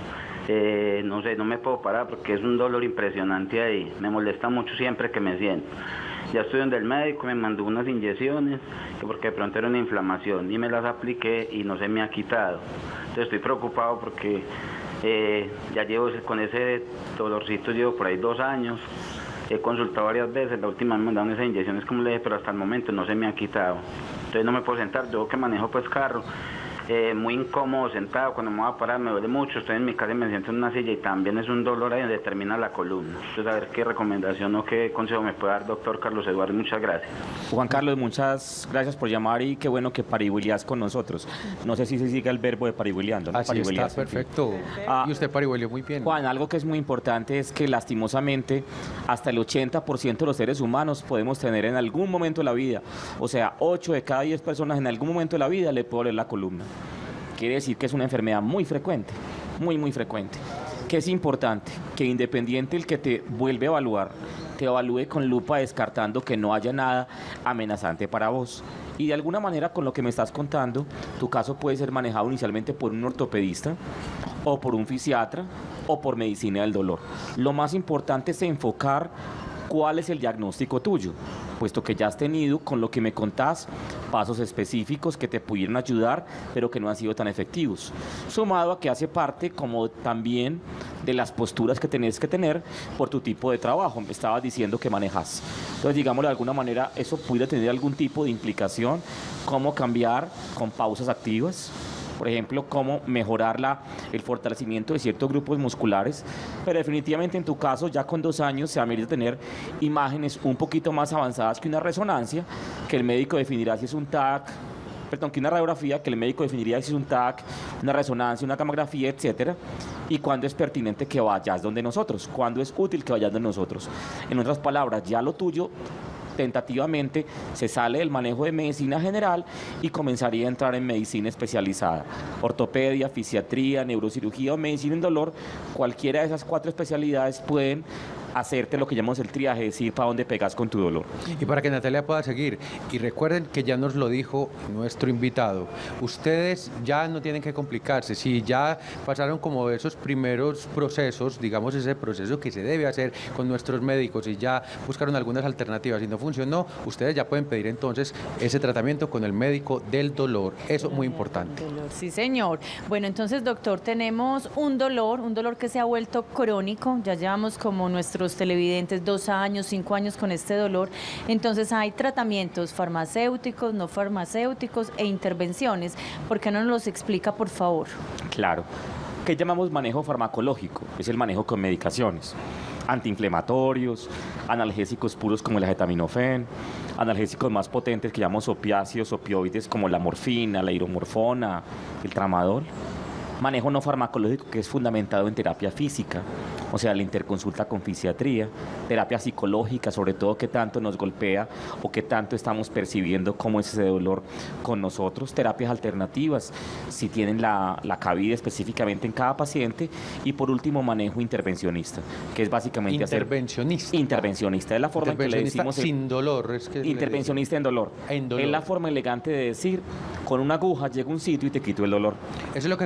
eh, no sé, no me puedo parar porque es un dolor impresionante ahí, me molesta mucho siempre que me siento. Ya estoy donde el médico, me mandó unas inyecciones, que porque de pronto era una inflamación, y me las apliqué y no se me ha quitado. Entonces estoy preocupado porque eh, ya llevo con ese dolorcito, llevo por ahí dos años, he consultado varias veces, la última me mandaron esas inyecciones, como le dije, pero hasta el momento no se me ha quitado. Entonces no me puedo sentar, yo que manejo pues carro, Eh, muy incómodo sentado, cuando me voy a parar me duele mucho, estoy en mi casa y me siento en una silla y también es un dolor ahí donde termina la columna. Entonces a ver qué recomendación o qué consejo me puede dar doctor Carlos Eduardo. Muchas gracias. Juan Carlos, muchas gracias por llamar y qué bueno que parihueleas con nosotros. No sé si se sigue el verbo de parihueleando, ¿no? Así está, perfecto. Ah, y usted parihueleó muy bien. Juan, algo que es muy importante es que lastimosamente hasta el ochenta por ciento de los seres humanos podemos tener en algún momento de la vida, o sea, ocho de cada diez personas en algún momento de la vida le puede doler la columna. Quiere decir que es una enfermedad muy frecuente, muy, muy frecuente. Que es importante que independiente el que te vuelve a evaluar, te evalúe con lupa descartando que no haya nada amenazante para vos. Y de alguna manera con lo que me estás contando, tu caso puede ser manejado inicialmente por un ortopedista o por un fisiatra o por medicina del dolor. Lo más importante es enfocar cuál es el diagnóstico tuyo, puesto que ya has tenido, con lo que me contás, pasos específicos que te pudieron ayudar, pero que no han sido tan efectivos. Sumado a que hace parte como también de las posturas que tenés que tener por tu tipo de trabajo. Me estabas diciendo que manejas. Entonces, digámoslo de alguna manera, eso pudiera tener algún tipo de implicación, cómo cambiar con pausas activas. Por ejemplo, cómo mejorar la, el fortalecimiento de ciertos grupos musculares, pero definitivamente en tu caso ya con dos años se amerita tener imágenes un poquito más avanzadas que una resonancia, que el médico definirá si es un T A C, perdón, que una radiografía, que el médico definiría si es un T A C, una resonancia, una camografía, etcétera, y cuándo es pertinente que vayas donde nosotros, cuándo es útil que vayas donde nosotros. En otras palabras, ya lo tuyo tentativamente se sale del manejo de medicina general y comenzaría a entrar en medicina especializada, ortopedia, fisiatría, neurocirugía o medicina en dolor. Cualquiera de esas cuatro especialidades pueden hacerte lo que llamamos el triaje, decir para dónde pegas con tu dolor. Y para que Natalia pueda seguir, y recuerden que ya nos lo dijo nuestro invitado, ustedes ya no tienen que complicarse, si ya pasaron como esos primeros procesos, digamos ese proceso que se debe hacer con nuestros médicos y ya buscaron algunas alternativas y no funcionó, ustedes ya pueden pedir entonces ese tratamiento con el médico del dolor, eso es muy importante. Dolor, sí señor. Bueno, entonces doctor, tenemos un dolor, un dolor que se ha vuelto crónico, ya llevamos como nuestro los televidentes dos años, cinco años con este dolor. Entonces hay tratamientos farmacéuticos, no farmacéuticos e intervenciones. ¿Por qué no nos los explica, por favor? Claro. ¿Qué llamamos manejo farmacológico? Es el manejo con medicaciones. Antiinflamatorios, analgésicos puros como el acetaminofén, analgésicos más potentes que llamamos opiáceos, opioides como la morfina, la hidromorfona, el tramadol. Manejo no farmacológico que es fundamentado en terapia física, o sea, la interconsulta con fisiatría, terapia psicológica, sobre todo qué tanto nos golpea o qué tanto estamos percibiendo cómo es ese dolor con nosotros, terapias alternativas, si tienen la, la cabida específicamente en cada paciente, y por último manejo intervencionista, que es básicamente intervencionista. hacer... Intervencionista. Es la forma en que le decimos... sin dolor. Es que intervencionista en dolor. en dolor. Es la forma elegante de decir, con una aguja llego a un sitio y te quito el dolor. Eso es lo que conocemos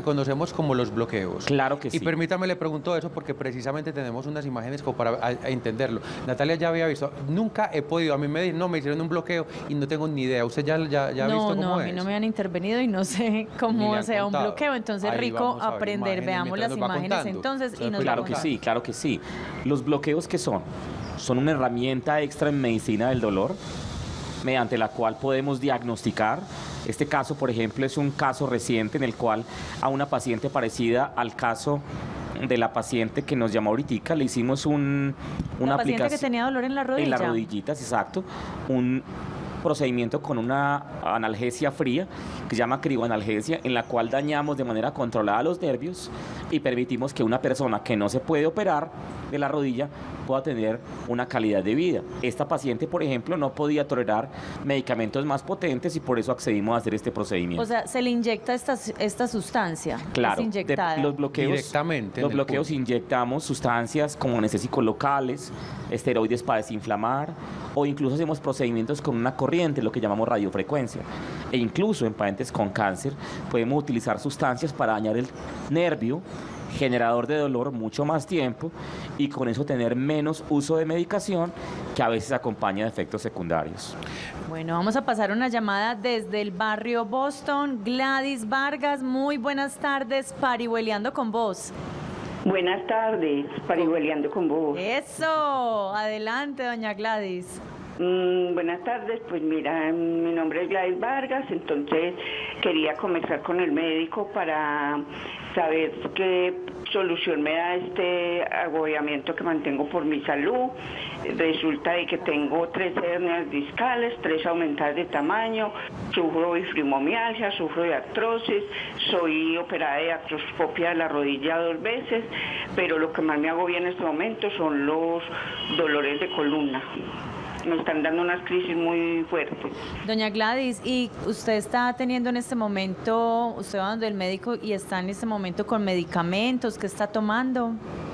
digamos como los bloqueos. Claro que sí. Y permítame, le pregunto eso porque precisamente tenemos unas imágenes como para a, a entenderlo. Natalia ya había visto, nunca he podido, a mí me no me hicieron un bloqueo y no tengo ni idea. ¿Usted ya, ya, ya ha no, visto cómo no, es? a mí no me han intervenido y no sé cómo sea un bloqueo. Entonces, Ahí rico vamos a ver aprender. imágenes Veamos las mientras nos va imágenes contando. entonces y nos Claro va que contando. sí, claro que sí. Los bloqueos, ¿qué son? Son una herramienta extra en medicina del dolor mediante la cual podemos diagnosticar. Este caso, por ejemplo, es un caso reciente en el cual a una paciente parecida al caso de la paciente que nos llamó ahorita, le hicimos un, una La paciente aplicación que tenía dolor en la rodilla. en las rodillitas, exacto, un procedimiento con una analgesia fría que se llama crioanalgesia, en la cual dañamos de manera controlada los nervios y permitimos que una persona que no se puede operar de la rodilla pueda tener una calidad de vida. Esta paciente, por ejemplo, no podía tolerar medicamentos más potentes y por eso accedimos a hacer este procedimiento. O sea, se le inyecta esta, esta sustancia. Claro, es inyectada. de, los bloqueos, directamente. Los bloqueos inyectamos sustancias como anestésicos locales, esteroides para desinflamar, o incluso hacemos procedimientos con una corriente, lo que llamamos radiofrecuencia. E incluso en pacientes con cáncer podemos utilizar sustancias para dañar el nervio generador de dolor mucho más tiempo y con eso tener menos uso de medicación que a veces acompaña de efectos secundarios. Bueno, vamos a pasar una llamada desde el barrio Boston. Gladys Vargas, muy buenas tardes, parihueleando con vos. Buenas tardes, parihueleando con vos. Eso, adelante, doña Gladys. Mm, buenas tardes, pues mira, mi nombre es Gladys Vargas, entonces quería conversar con el médico para saber qué solución me da este agobiamiento que mantengo por mi salud. Resulta de que tengo tres hernias discales, tres aumentadas de tamaño, sufro de fibromialgia, sufro de artrosis, soy operada de artroscopia de la rodilla dos veces, pero lo que más me agobia en este momento son los dolores de columna. Me están dando unas crisis muy fuertes. Doña Gladys, ¿y usted está teniendo en este momento, usted va donde el médico y está en este momento con medicamentos? ¿Qué está tomando?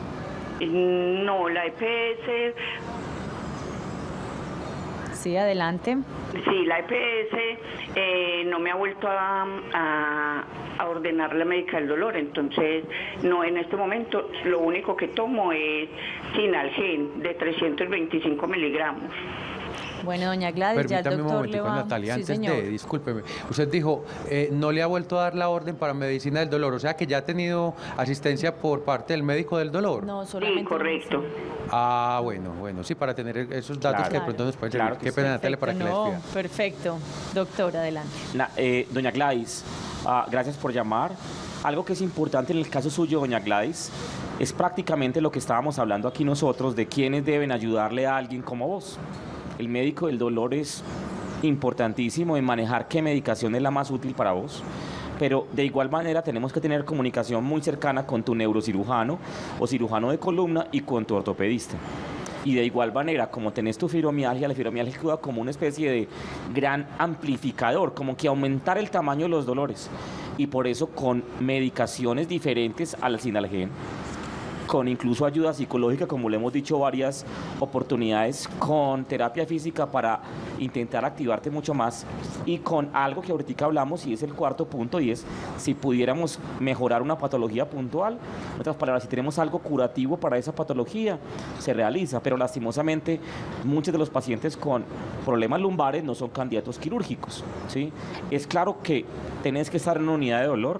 No, la E P S. Sí, adelante. Sí, la E P S eh, no me ha vuelto a, a, a ordenar la médica del dolor, entonces no, en este momento lo único que tomo es Sinalgen de trescientos veinticinco miligramos. Bueno, doña Gladys, ya el Permítame un doctor le momentico, va... Natalia, Sí, antes señor. de, discúlpeme, usted dijo, eh, no le ha vuelto a dar la orden para medicina del dolor, o sea que ya ha tenido asistencia por parte del médico del dolor. No, solamente... Sí, correcto. Ah, bueno, bueno, sí, para tener esos datos Claro. que de pronto nos pueden Claro servir. que Qué sí. pena, Natalia, para que la no, despida. perfecto. Doctor, adelante. Na- eh, doña Gladys, ah, gracias por llamar. Algo que es importante en el caso suyo, doña Gladys, es prácticamente lo que estábamos hablando aquí nosotros de quiénes deben ayudarle a alguien como vos. El médico del dolor es importantísimo en manejar qué medicación es la más útil para vos, pero de igual manera tenemos que tener comunicación muy cercana con tu neurocirujano o cirujano de columna y con tu ortopedista. Y de igual manera, como tenés tu fibromialgia, la fibromialgia actúa como una especie de gran amplificador, como que aumentar el tamaño de los dolores. Y por eso con medicaciones diferentes al Sinalgen, con incluso ayuda psicológica, como le hemos dicho varias oportunidades, con terapia física para intentar activarte mucho más y con algo que ahorita hablamos y es el cuarto punto y es si pudiéramos mejorar una patología puntual. En otras palabras, si tenemos algo curativo para esa patología, se realiza, pero lastimosamente muchos de los pacientes con problemas lumbares no son candidatos quirúrgicos, ¿sí? Es claro que tenés que estar en una unidad de dolor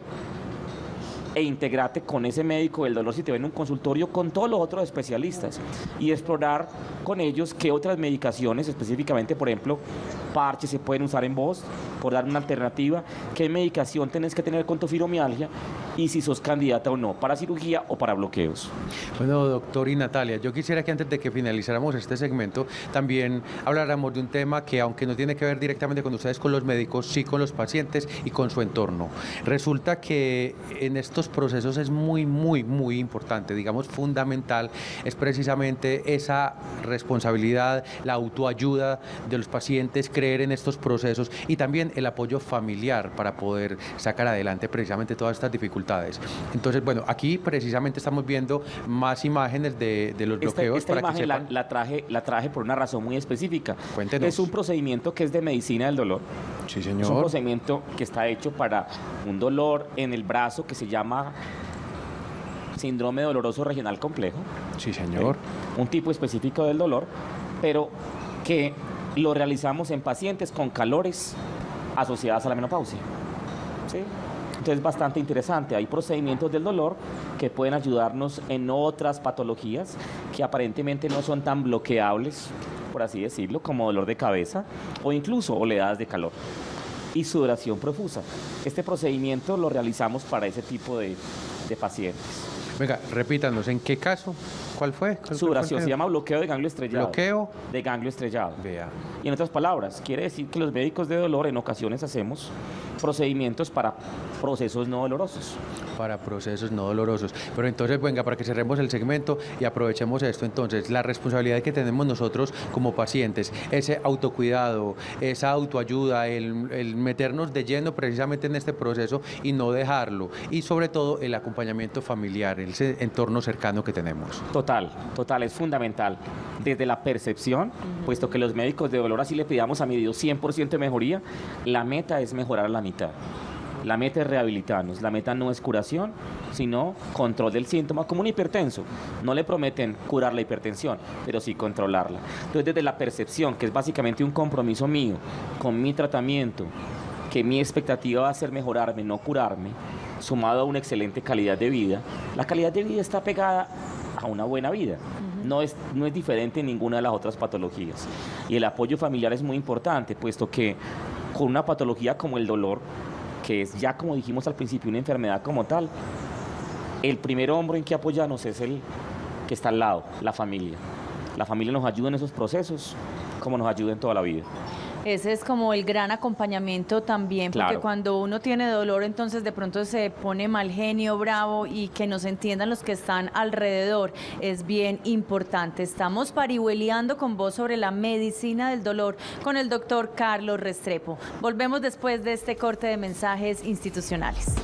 e integrarte con ese médico del dolor si te ven en un consultorio con todos los otros especialistas y explorar con ellos qué otras medicaciones, específicamente, por ejemplo, parches se pueden usar en vos, por dar una alternativa, qué medicación tenés que tener con tu fibromialgia y si sos candidata o no, para cirugía o para bloqueos. Bueno, doctor y Natalia, yo quisiera que antes de que finalizáramos este segmento también habláramos de un tema que, aunque no tiene que ver directamente con ustedes, con los médicos, sí con los pacientes y con su entorno. Resulta que en estos procesos es muy, muy, muy importante, digamos fundamental, es precisamente esa responsabilidad, la autoayuda de los pacientes, creer en estos procesos y también el apoyo familiar para poder sacar adelante precisamente todas estas dificultades. Entonces, bueno, aquí precisamente estamos viendo más imágenes de, de los bloqueos. Esta, esta para imagen que la, sepan. la, traje, la traje por una razón muy específica. Cuéntenos. Es un procedimiento que es de medicina del dolor. Sí, Es un señor. procedimiento que está hecho para un dolor en el brazo que se llama llama síndrome doloroso regional complejo. Sí, señor. Un tipo específico del dolor, pero que lo realizamos en pacientes con calores asociadas a la menopausia. ¿Sí? Entonces es bastante interesante. Hay procedimientos del dolor que pueden ayudarnos en otras patologías que aparentemente no son tan bloqueables, por así decirlo, como dolor de cabeza o incluso oleadas de calor y sudoración profusa. Este procedimiento lo realizamos para ese tipo de, de pacientes. Venga, repítanos, ¿en qué caso? ¿Cuál fue? ¿Cuál Sudoración, fue? se llama bloqueo de ganglio estrellado. ¿Bloqueo? De ganglio estrellado. Vea. Y en otras palabras, quiere decir que los médicos de dolor en ocasiones hacemos procedimientos para procesos no dolorosos. Para procesos no dolorosos. Pero entonces, venga, para que cerremos el segmento y aprovechemos esto, entonces, la responsabilidad que tenemos nosotros como pacientes, ese autocuidado, esa autoayuda, el, el meternos de lleno precisamente en este proceso y no dejarlo. Y sobre todo, el acompañamiento familiar, ese entorno cercano que tenemos. Total, total, es fundamental. Desde la percepción, uh-huh. puesto que los médicos de dolor así le pidamos a mi Dios cien por ciento de mejoría, la meta es mejorar a la mitad. La meta es rehabilitarnos, la meta no es curación, sino control del síntoma, como un hipertenso. No le prometen curar la hipertensión, pero sí controlarla. Entonces, desde la percepción, que es básicamente un compromiso mío con mi tratamiento, que mi expectativa va a ser mejorarme, no curarme, sumado a una excelente calidad de vida, la calidad de vida está pegada a una buena vida. Uh-huh. No es, no es diferente en ninguna de las otras patologías. Y el apoyo familiar es muy importante, puesto que con una patología como el dolor, que es ya, como dijimos al principio, una enfermedad como tal, el primer hombro en que apoyarnos es el que está al lado, la familia. La familia nos ayuda en esos procesos, como nos ayuda en toda la vida. Ese es como el gran acompañamiento también, porque Claro. cuando uno tiene dolor, entonces de pronto se pone mal genio, bravo, y que nos entiendan los que están alrededor es bien importante. Estamos parihueliando con vos sobre la medicina del dolor con el doctor Carlos Restrepo. Volvemos después de este corte de mensajes institucionales.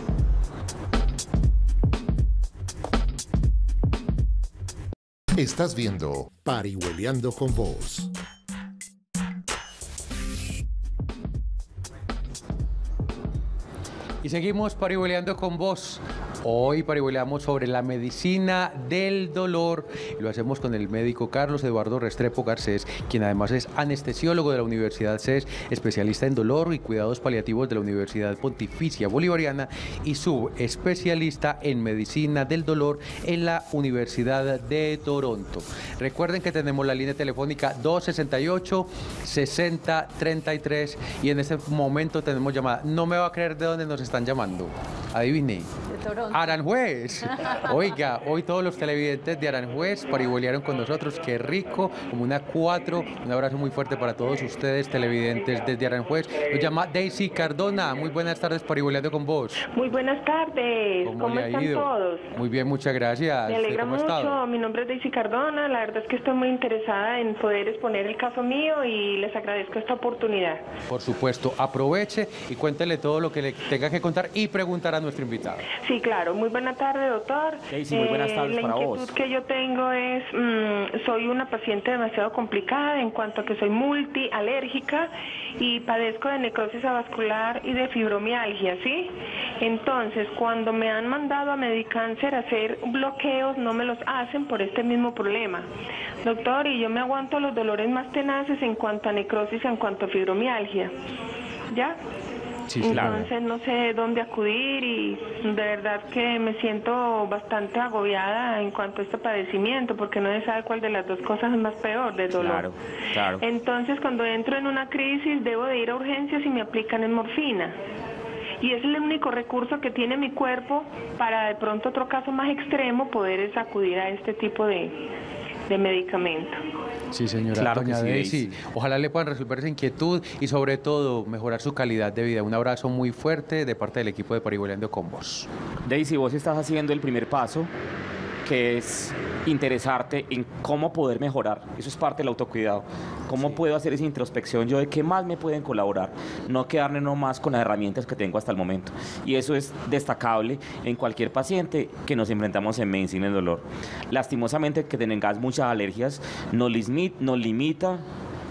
Estás viendo Parihueliando con Vos. Y seguimos parihueleando con vos. Hoy parihueleamos sobre la medicina del dolor. Lo hacemos con el médico Carlos Eduardo Restrepo Garcés, quien además es anestesiólogo de la Universidad C E S, especialista en dolor y cuidados paliativos de la Universidad Pontificia Bolivariana y subespecialista en medicina del dolor en la Universidad de Toronto. Recuerden que tenemos la línea telefónica dos sesenta y ocho, sesenta treinta y tres y en este momento tenemos llamada. No me va a creer de dónde nos están llamando. Adivine. De Toronto. Aranjuez. Oiga, hoy todos los televidentes de Aranjuez parihuelearon con nosotros. Qué rico, como una cuatro. Un abrazo muy fuerte para todos ustedes, televidentes desde Aranjuez. Nos llama Daisy Cardona. Muy buenas tardes, parihueleando con vos. Muy buenas tardes. ¿Cómo, ¿Cómo le ha están ido? todos? Muy bien, muchas gracias. Me alegra ¿Cómo ha mucho. estado? Mi nombre es Daisy Cardona. La verdad es que estoy muy interesada en poder exponer el caso mío y les agradezco esta oportunidad. Por supuesto, aproveche y cuéntele todo lo que le tenga que contar y preguntar a nuestro invitado. Sí, claro. Muy buena tarde, doctor. Daisy, muy buenas tardes la para inquietud vos. que yo tengo es, mmm, soy una paciente demasiado complicada en cuanto a que soy multialérgica y padezco de necrosis avascular y de fibromialgia, ¿sí? Entonces, cuando me han mandado a Medicáncer a hacer bloqueos, no me los hacen por este mismo problema. Doctor, y yo me aguanto los dolores más tenaces en cuanto a necrosis, en cuanto a fibromialgia. ¿Ya? Sí, claro. Entonces no sé dónde acudir y de verdad que me siento bastante agobiada en cuanto a este padecimiento porque no se sabe cuál de las dos cosas es más peor, del dolor. Claro, claro. Entonces cuando entro en una crisis debo de ir a urgencias y me aplican en morfina. Y es el único recurso que tiene mi cuerpo para de pronto otro caso más extremo poder es acudir a este tipo de, de medicamento. Sí, señora. Claro Doña que sí, Daisy. Daisy. Ojalá le puedan resolver esa inquietud y sobre todo mejorar su calidad de vida. Un abrazo muy fuerte de parte del equipo de Parihueleando con vos. Daisy, vos estás haciendo el primer paso, que es interesarte en cómo poder mejorar. Eso es parte del autocuidado. ¿Cómo sí. puedo hacer esa introspección yo de qué más me pueden colaborar? No quedarme nomás con las herramientas que tengo hasta el momento. Y eso es destacable en cualquier paciente que nos enfrentamos en medicina del dolor. Lastimosamente, que tengas muchas alergias nos, limit, nos limita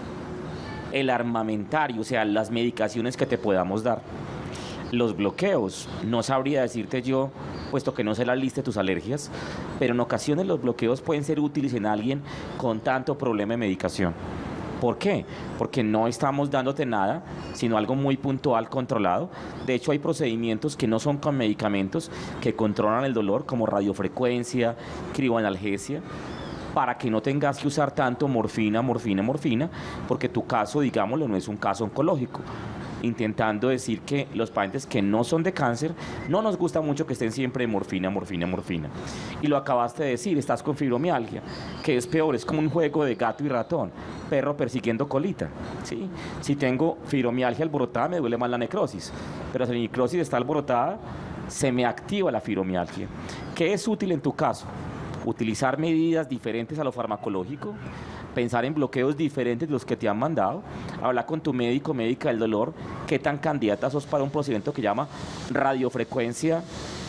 el armamentario, o sea, las medicaciones que te podamos dar. Los bloqueos, no sabría decirte yo puesto que no sé la lista de tus alergias, pero en ocasiones los bloqueos pueden ser útiles en alguien con tanto problema de medicación. ¿Por qué? Porque no estamos dándote nada, sino algo muy puntual, controlado. De hecho, hay procedimientos que no son con medicamentos, que controlan el dolor, como radiofrecuencia, crioanalgesia, para que no tengas que usar tanto morfina, morfina, morfina, porque tu caso, digámoslo, no es un caso oncológico. Intentando decir que los pacientes que no son de cáncer, no nos gusta mucho que estén siempre de morfina, morfina, morfina. Y lo acabaste de decir, estás con fibromialgia, que es peor, es como un juego de gato y ratón, perro persiguiendo colita, ¿sí? Si tengo fibromialgia alborotada, me duele más la necrosis, pero si la necrosis está alborotada, se me activa la fibromialgia. ¿Qué es útil en tu caso? Utilizar medidas diferentes a lo farmacológico, pensar en bloqueos diferentes de los que te han mandado, hablar con tu médico, médica del dolor, qué tan candidata sos para un procedimiento que llama radiofrecuencia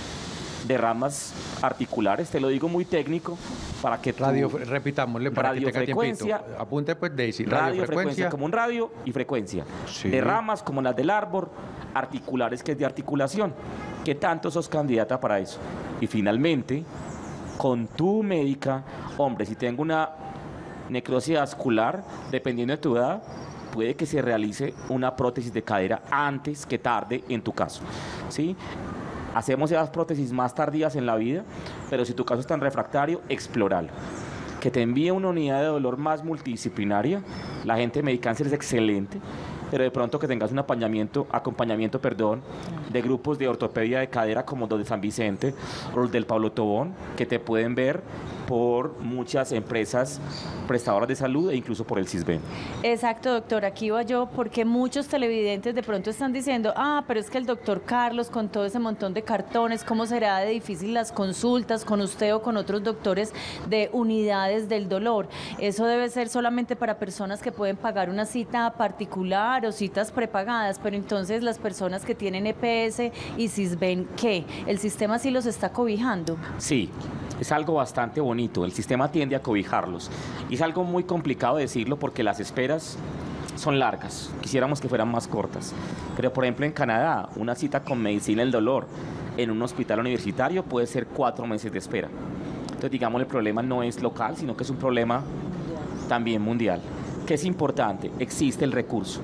de ramas articulares. Te lo digo muy técnico para que tu Radio, repitámosle para que tenga tiempito. Apunte pues de decir radiofrecuencia. radiofrecuencia Como un radio y frecuencia. Sí. De ramas como las del árbol, articulares que es de articulación. ¿Qué tanto sos candidata para eso? Y finalmente, con tu médica, hombre, si tengo una necrosis vascular, dependiendo de tu edad, puede que se realice una prótesis de cadera antes que tarde en tu caso, ¿sí? Hacemos esas prótesis más tardías en la vida, pero si tu caso es tan refractario, explóralo. Que te envíe una unidad de dolor más multidisciplinaria, la gente de Medicáncer es excelente, pero de pronto que tengas un acompañamiento, acompañamiento perdón, de grupos de ortopedia de cadera como los de San Vicente o los del Pablo Tobón, que te pueden ver por muchas empresas prestadoras de salud e incluso por el CISBEN. Exacto, doctor, aquí iba yo, porque muchos televidentes de pronto están diciendo, ah, pero es que el doctor Carlos con todo ese montón de cartones, ¿cómo será de difícil las consultas con usted o con otros doctores de unidades del dolor? Eso debe ser solamente para personas que pueden pagar una cita particular o citas prepagadas, pero entonces las personas que tienen E P S y CISBEN, ¿qué? ¿El sistema sí los está cobijando? Sí, es algo bastante bonito, el sistema tiende a cobijarlos y es algo muy complicado decirlo porque las esperas son largas, quisiéramos que fueran más cortas, pero por ejemplo en Canadá una cita con medicina del dolor en un hospital universitario puede ser cuatro meses de espera. Entonces digamos el problema no es local, sino que es un problema también mundial. ¿Qué es importante? Existe el recurso,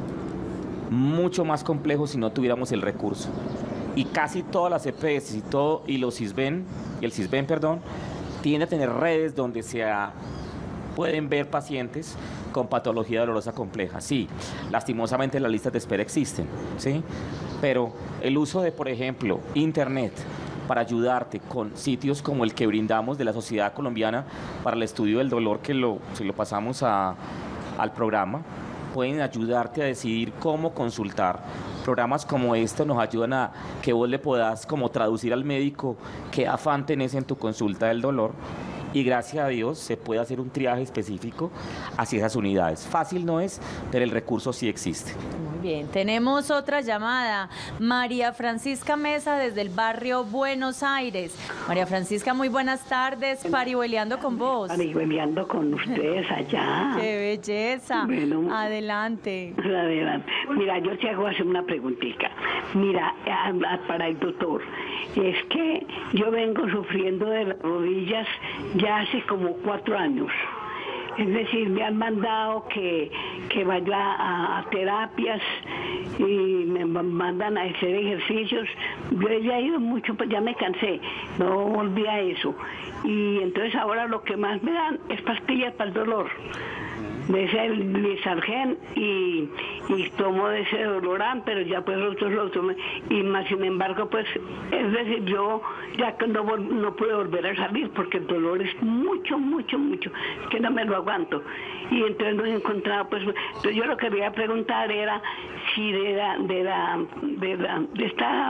mucho más complejo si no tuviéramos el recurso. Y casi todas las E P S y, todo, y los CISBEN, y el CISBEN, perdón, tiende a tener redes donde se ha, pueden ver pacientes con patología dolorosa compleja. Sí, lastimosamente las listas de espera existen, ¿sí? Pero el uso de, por ejemplo, Internet para ayudarte con sitios como el que brindamos de la Sociedad Colombiana para el Estudio del Dolor, que lo, si lo pasamos a, al programa, pueden ayudarte a decidir cómo consultar. Programas como este nos ayudan a que vos le puedas como traducir al médico qué afán tenés en tu consulta del dolor y gracias a Dios se puede hacer un triaje específico hacia esas unidades. Fácil no es, pero el recurso sí existe. Muy bien, tenemos otra llamada. María Francisca Mesa desde el barrio Buenos Aires. María Francisca, muy buenas tardes, parihueleando con vos. Parihueleando con ustedes allá. ¡Qué belleza! Bueno, adelante. Adelante. Mira, yo te hago hacer una preguntita. Mira, para el doctor, es que yo vengo sufriendo de las rodillas ya hace como cuatro años. Es decir, me han mandado que, que vaya a, a terapias y me mandan a hacer ejercicios. Yo ya he ido mucho, pues ya me cansé, no volví a eso. Y entonces ahora lo que más me dan es pastillas para el dolor. De ese Lisargen y, y tomo de ese Dolorán, pero ya pues otros lo tomé. Y más sin embargo, pues, es decir, yo ya que no, no puedo volver a salir porque el dolor es mucho, mucho, mucho, es que no me lo aguanto. Y entonces no he encontrado, pues, entonces yo lo que quería preguntar era si de la, de la, de la, de esta,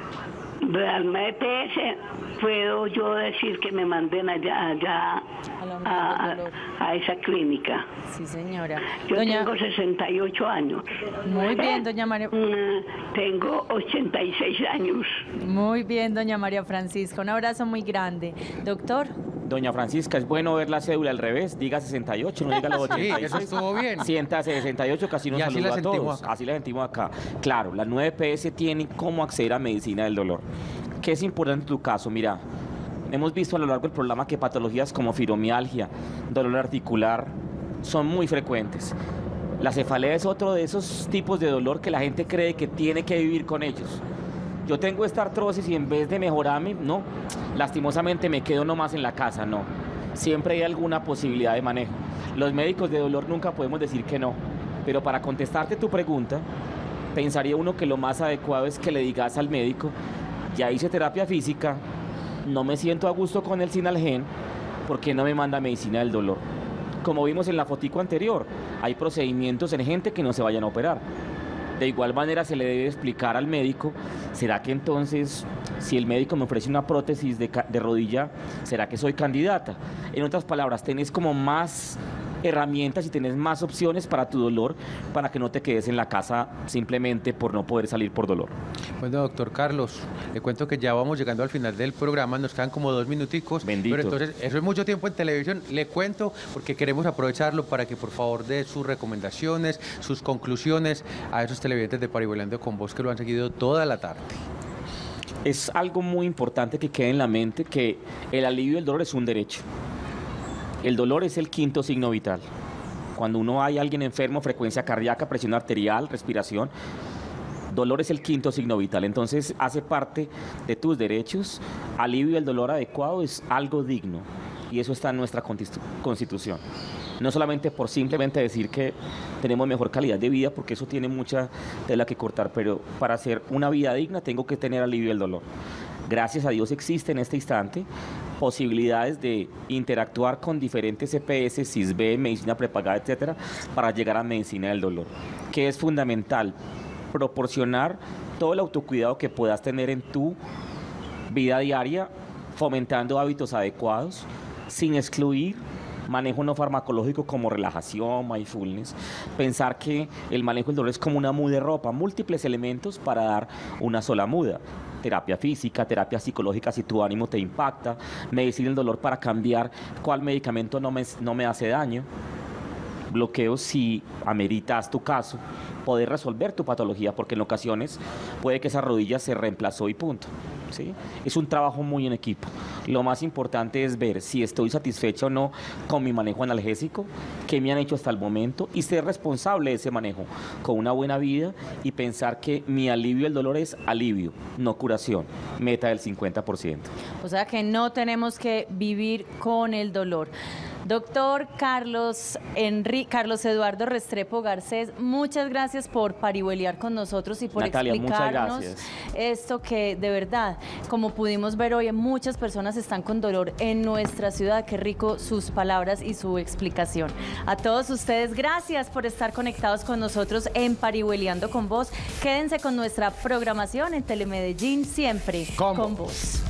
de la E P S, puedo yo decir que me manden allá, allá a, a, a esa clínica. Sí, señora. Yo doña... tengo sesenta y ocho años. Muy bien, doña María. Tengo ochenta y seis años. Muy bien, doña María Francisca. Un abrazo muy grande. Doctor. Doña Francisca, es bueno ver la cédula al revés, diga sesenta y ocho, no diga los ochenta y seis. Sí, eso estuvo bien. Siéntase sesenta y ocho, casi nos Y así saluda la a todos. sentimos acá. Así la sentimos acá. Claro, las nueve P S tienen cómo acceder a medicina del dolor. ¿Qué es importante en tu caso? Mira, hemos visto a lo largo del programa que patologías como fibromialgia, dolor articular, son muy frecuentes. La cefalea es otro de esos tipos de dolor que la gente cree que tiene que vivir con ellos. Yo tengo esta artrosis y en vez de mejorarme, no, lastimosamente me quedo nomás en la casa, no. Siempre hay alguna posibilidad de manejo. Los médicos de dolor nunca podemos decir que no, pero para contestarte tu pregunta, pensaría uno que lo más adecuado es que le digas al médico, ya hice terapia física, no me siento a gusto con el Sinalgen, ¿por qué no me manda medicina del dolor? Como vimos en la fotico anterior, hay procedimientos en gente que no se vayan a operar. De igual manera se le debe explicar al médico, ¿será que entonces, si el médico me ofrece una prótesis de, de rodilla, ¿será que soy candidata? En otras palabras, tenés como más herramientas y tenés más opciones para tu dolor, para que no te quedes en la casa simplemente por no poder salir por dolor. Bueno, doctor Carlos, le cuento que ya vamos llegando al final del programa, nos quedan como dos minuticos. Bendito. Pero entonces, eso es mucho tiempo en televisión. Le cuento porque queremos aprovecharlo para que por favor dé sus recomendaciones, sus conclusiones a esos televidentes de Parihueliando con Vos que lo han seguido toda la tarde. Es algo muy importante que quede en la mente que el alivio del dolor es un derecho. El dolor es el quinto signo vital. Cuando uno hay alguien enfermo, frecuencia cardíaca, presión arterial, respiración, dolor es el quinto signo vital. Entonces hace parte de tus derechos. Alivio del dolor adecuado es algo digno y eso está en nuestra Constitución. No solamente por simplemente decir que tenemos mejor calidad de vida, porque eso tiene mucha tela que cortar, pero para hacer una vida digna tengo que tener alivio del dolor. Gracias a Dios existe en este instante posibilidades de interactuar con diferentes E P S, C I S B, medicina prepagada, etcétera, para llegar a medicina del dolor, que es fundamental proporcionar todo el autocuidado que puedas tener en tu vida diaria, fomentando hábitos adecuados, sin excluir manejo no farmacológico como relajación, mindfulness, pensar que el manejo del dolor es como una muda de ropa, múltiples elementos para dar una sola muda. Terapia física, terapia psicológica si tu ánimo te impacta, medicina del dolor para cambiar cuál medicamento no me, no me hace daño, bloqueo si ameritas tu caso, poder resolver tu patología, porque en ocasiones puede que esa rodilla se reemplazó y punto. ¿Sí? Es un trabajo muy en equipo. Lo más importante es ver si estoy satisfecho o no con mi manejo analgésico, qué me han hecho hasta el momento y ser responsable de ese manejo con una buena vida y pensar que mi alivio del dolor es alivio, no curación, meta del cincuenta por ciento. O sea que no tenemos que vivir con el dolor. Doctor Carlos, Enri, Carlos Eduardo Restrepo Garcés, muchas gracias por parihueliar con nosotros y por Natalia, explicarnos esto que de verdad, como pudimos ver hoy, muchas personas están con dolor en nuestra ciudad. Qué rico sus palabras y su explicación. A todos ustedes, gracias por estar conectados con nosotros en Parihueliando con Vos. Quédense con nuestra programación en Telemedellín, siempre con, con Vos.